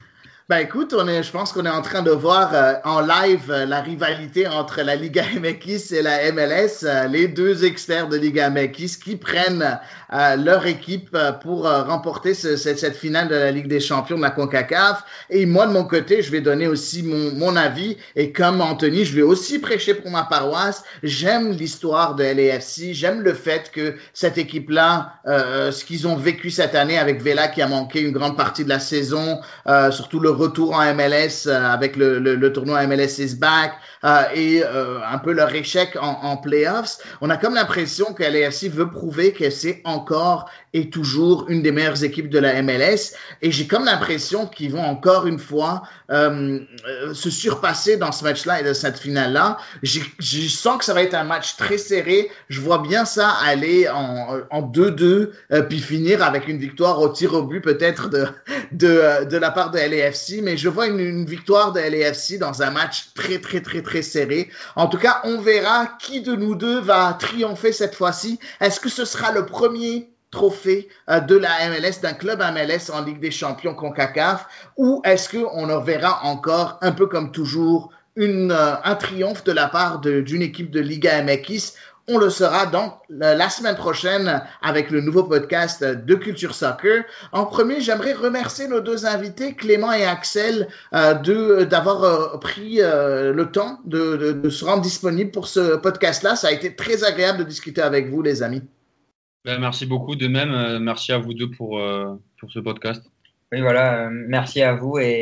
S2: Ben écoute, on est, je pense qu'on est en train de voir euh, en live euh, la rivalité entre la Liga M X et la M L S, euh, les deux experts de Liga M X qui prennent euh, leur équipe euh, pour euh, remporter ce, cette, cette finale de la Ligue des Champions de la CONCACAF. Et moi, de mon côté, je vais donner aussi mon, mon avis. Et comme Anthony, je vais aussi prêcher pour ma paroisse. J'aime l'histoire de L A F C. J'aime le fait que cette équipe-là, euh, ce qu'ils ont vécu cette année avec Vela qui a manqué une grande partie de la saison, euh, surtout le retour en M L S euh, avec le, le, le tournoi M L S is back euh, et euh, un peu leur échec en, en playoffs. On a comme l'impression que L A F C veut prouver que c'est encore et toujours une des meilleures équipes de la M L S et j'ai comme l'impression qu'ils vont encore une fois euh, euh, se surpasser dans ce match-là et de cette finale-là. J'ai, je sens que ça va être un match très serré. Je vois bien ça aller en, en deux deux euh, puis finir avec une victoire au tir au but peut-être de, de, de la part de L A F C, mais je vois une, une victoire de L A F C dans un match très, très, très, très serré. En tout cas, on verra qui de nous deux va triompher cette fois-ci. Est-ce que ce sera le premier trophée euh, de la M L S, d'un club M L S en Ligue des Champions CONCACAF, ou est-ce qu'on en verra encore, un peu comme toujours, une, euh, un triomphe de la part de, d'une équipe de Liga M X? On le saura donc la semaine prochaine avec le nouveau podcast de Culture Soccer. En premier, j'aimerais remercier nos deux invités, Clément et Axel, euh, de, d'avoir euh, pris euh, le temps de, de, de se rendre disponible pour ce podcast-là. Ça a été très agréable de discuter avec vous, les amis.
S4: Ben, merci beaucoup. De même, euh, merci à vous deux pour, euh, pour ce podcast.
S5: Oui, voilà, euh, merci à vous et,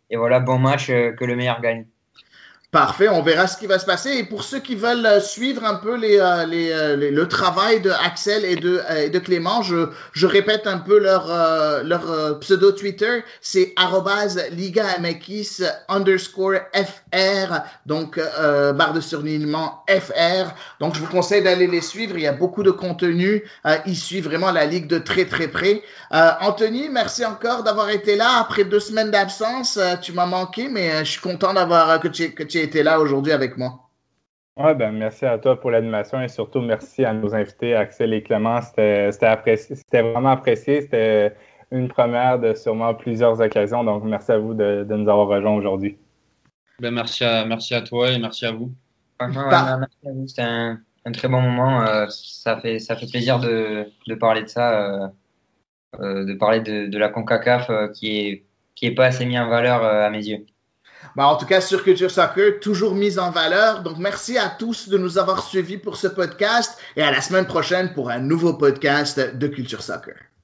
S5: et voilà, bon match, euh, que le meilleur gagne.
S2: Parfait, on verra ce qui va se passer. Et pour ceux qui veulent suivre un peu les, euh, les, euh, les, le travail de Axel et de, euh, et de Clément, je, je répète un peu leur, euh, leur euh, pseudo Twitter, c'est arobase ligamx underscore fr, donc euh, barre de surlignement F R. Donc je vous conseille d'aller les suivre, il y a beaucoup de contenu, euh, ils suivent vraiment la ligue de très très près. Euh, Anthony, merci encore d'avoir été là après deux semaines d'absence, euh, tu m'as manqué, mais euh, je suis content d'avoir euh, que tu que tu été là aujourd'hui avec moi.
S3: Ouais, ben, merci à toi pour l'animation et surtout merci à nos invités, Axel et Clément. C'était, c'était apprécié, c'était vraiment apprécié. C'était une première de sûrement plusieurs occasions. Donc, merci à vous de, de nous avoir rejoints aujourd'hui.
S4: Ben, merci à, merci à toi et merci à vous.
S5: Franchement, Par... merci à vous. C'était un, un très bon moment. Euh, ça fait, ça fait plaisir de, de parler de ça, euh, euh, de parler de, de la CONCACAF euh, qui est, qui est pas assez mis en valeur euh, à mes yeux.
S2: Ben, en tout cas, sur Culture Soccer, toujours mise en valeur. Donc, merci à tous de nous avoir suivis pour ce podcast et à la semaine prochaine pour un nouveau podcast de Culture Soccer.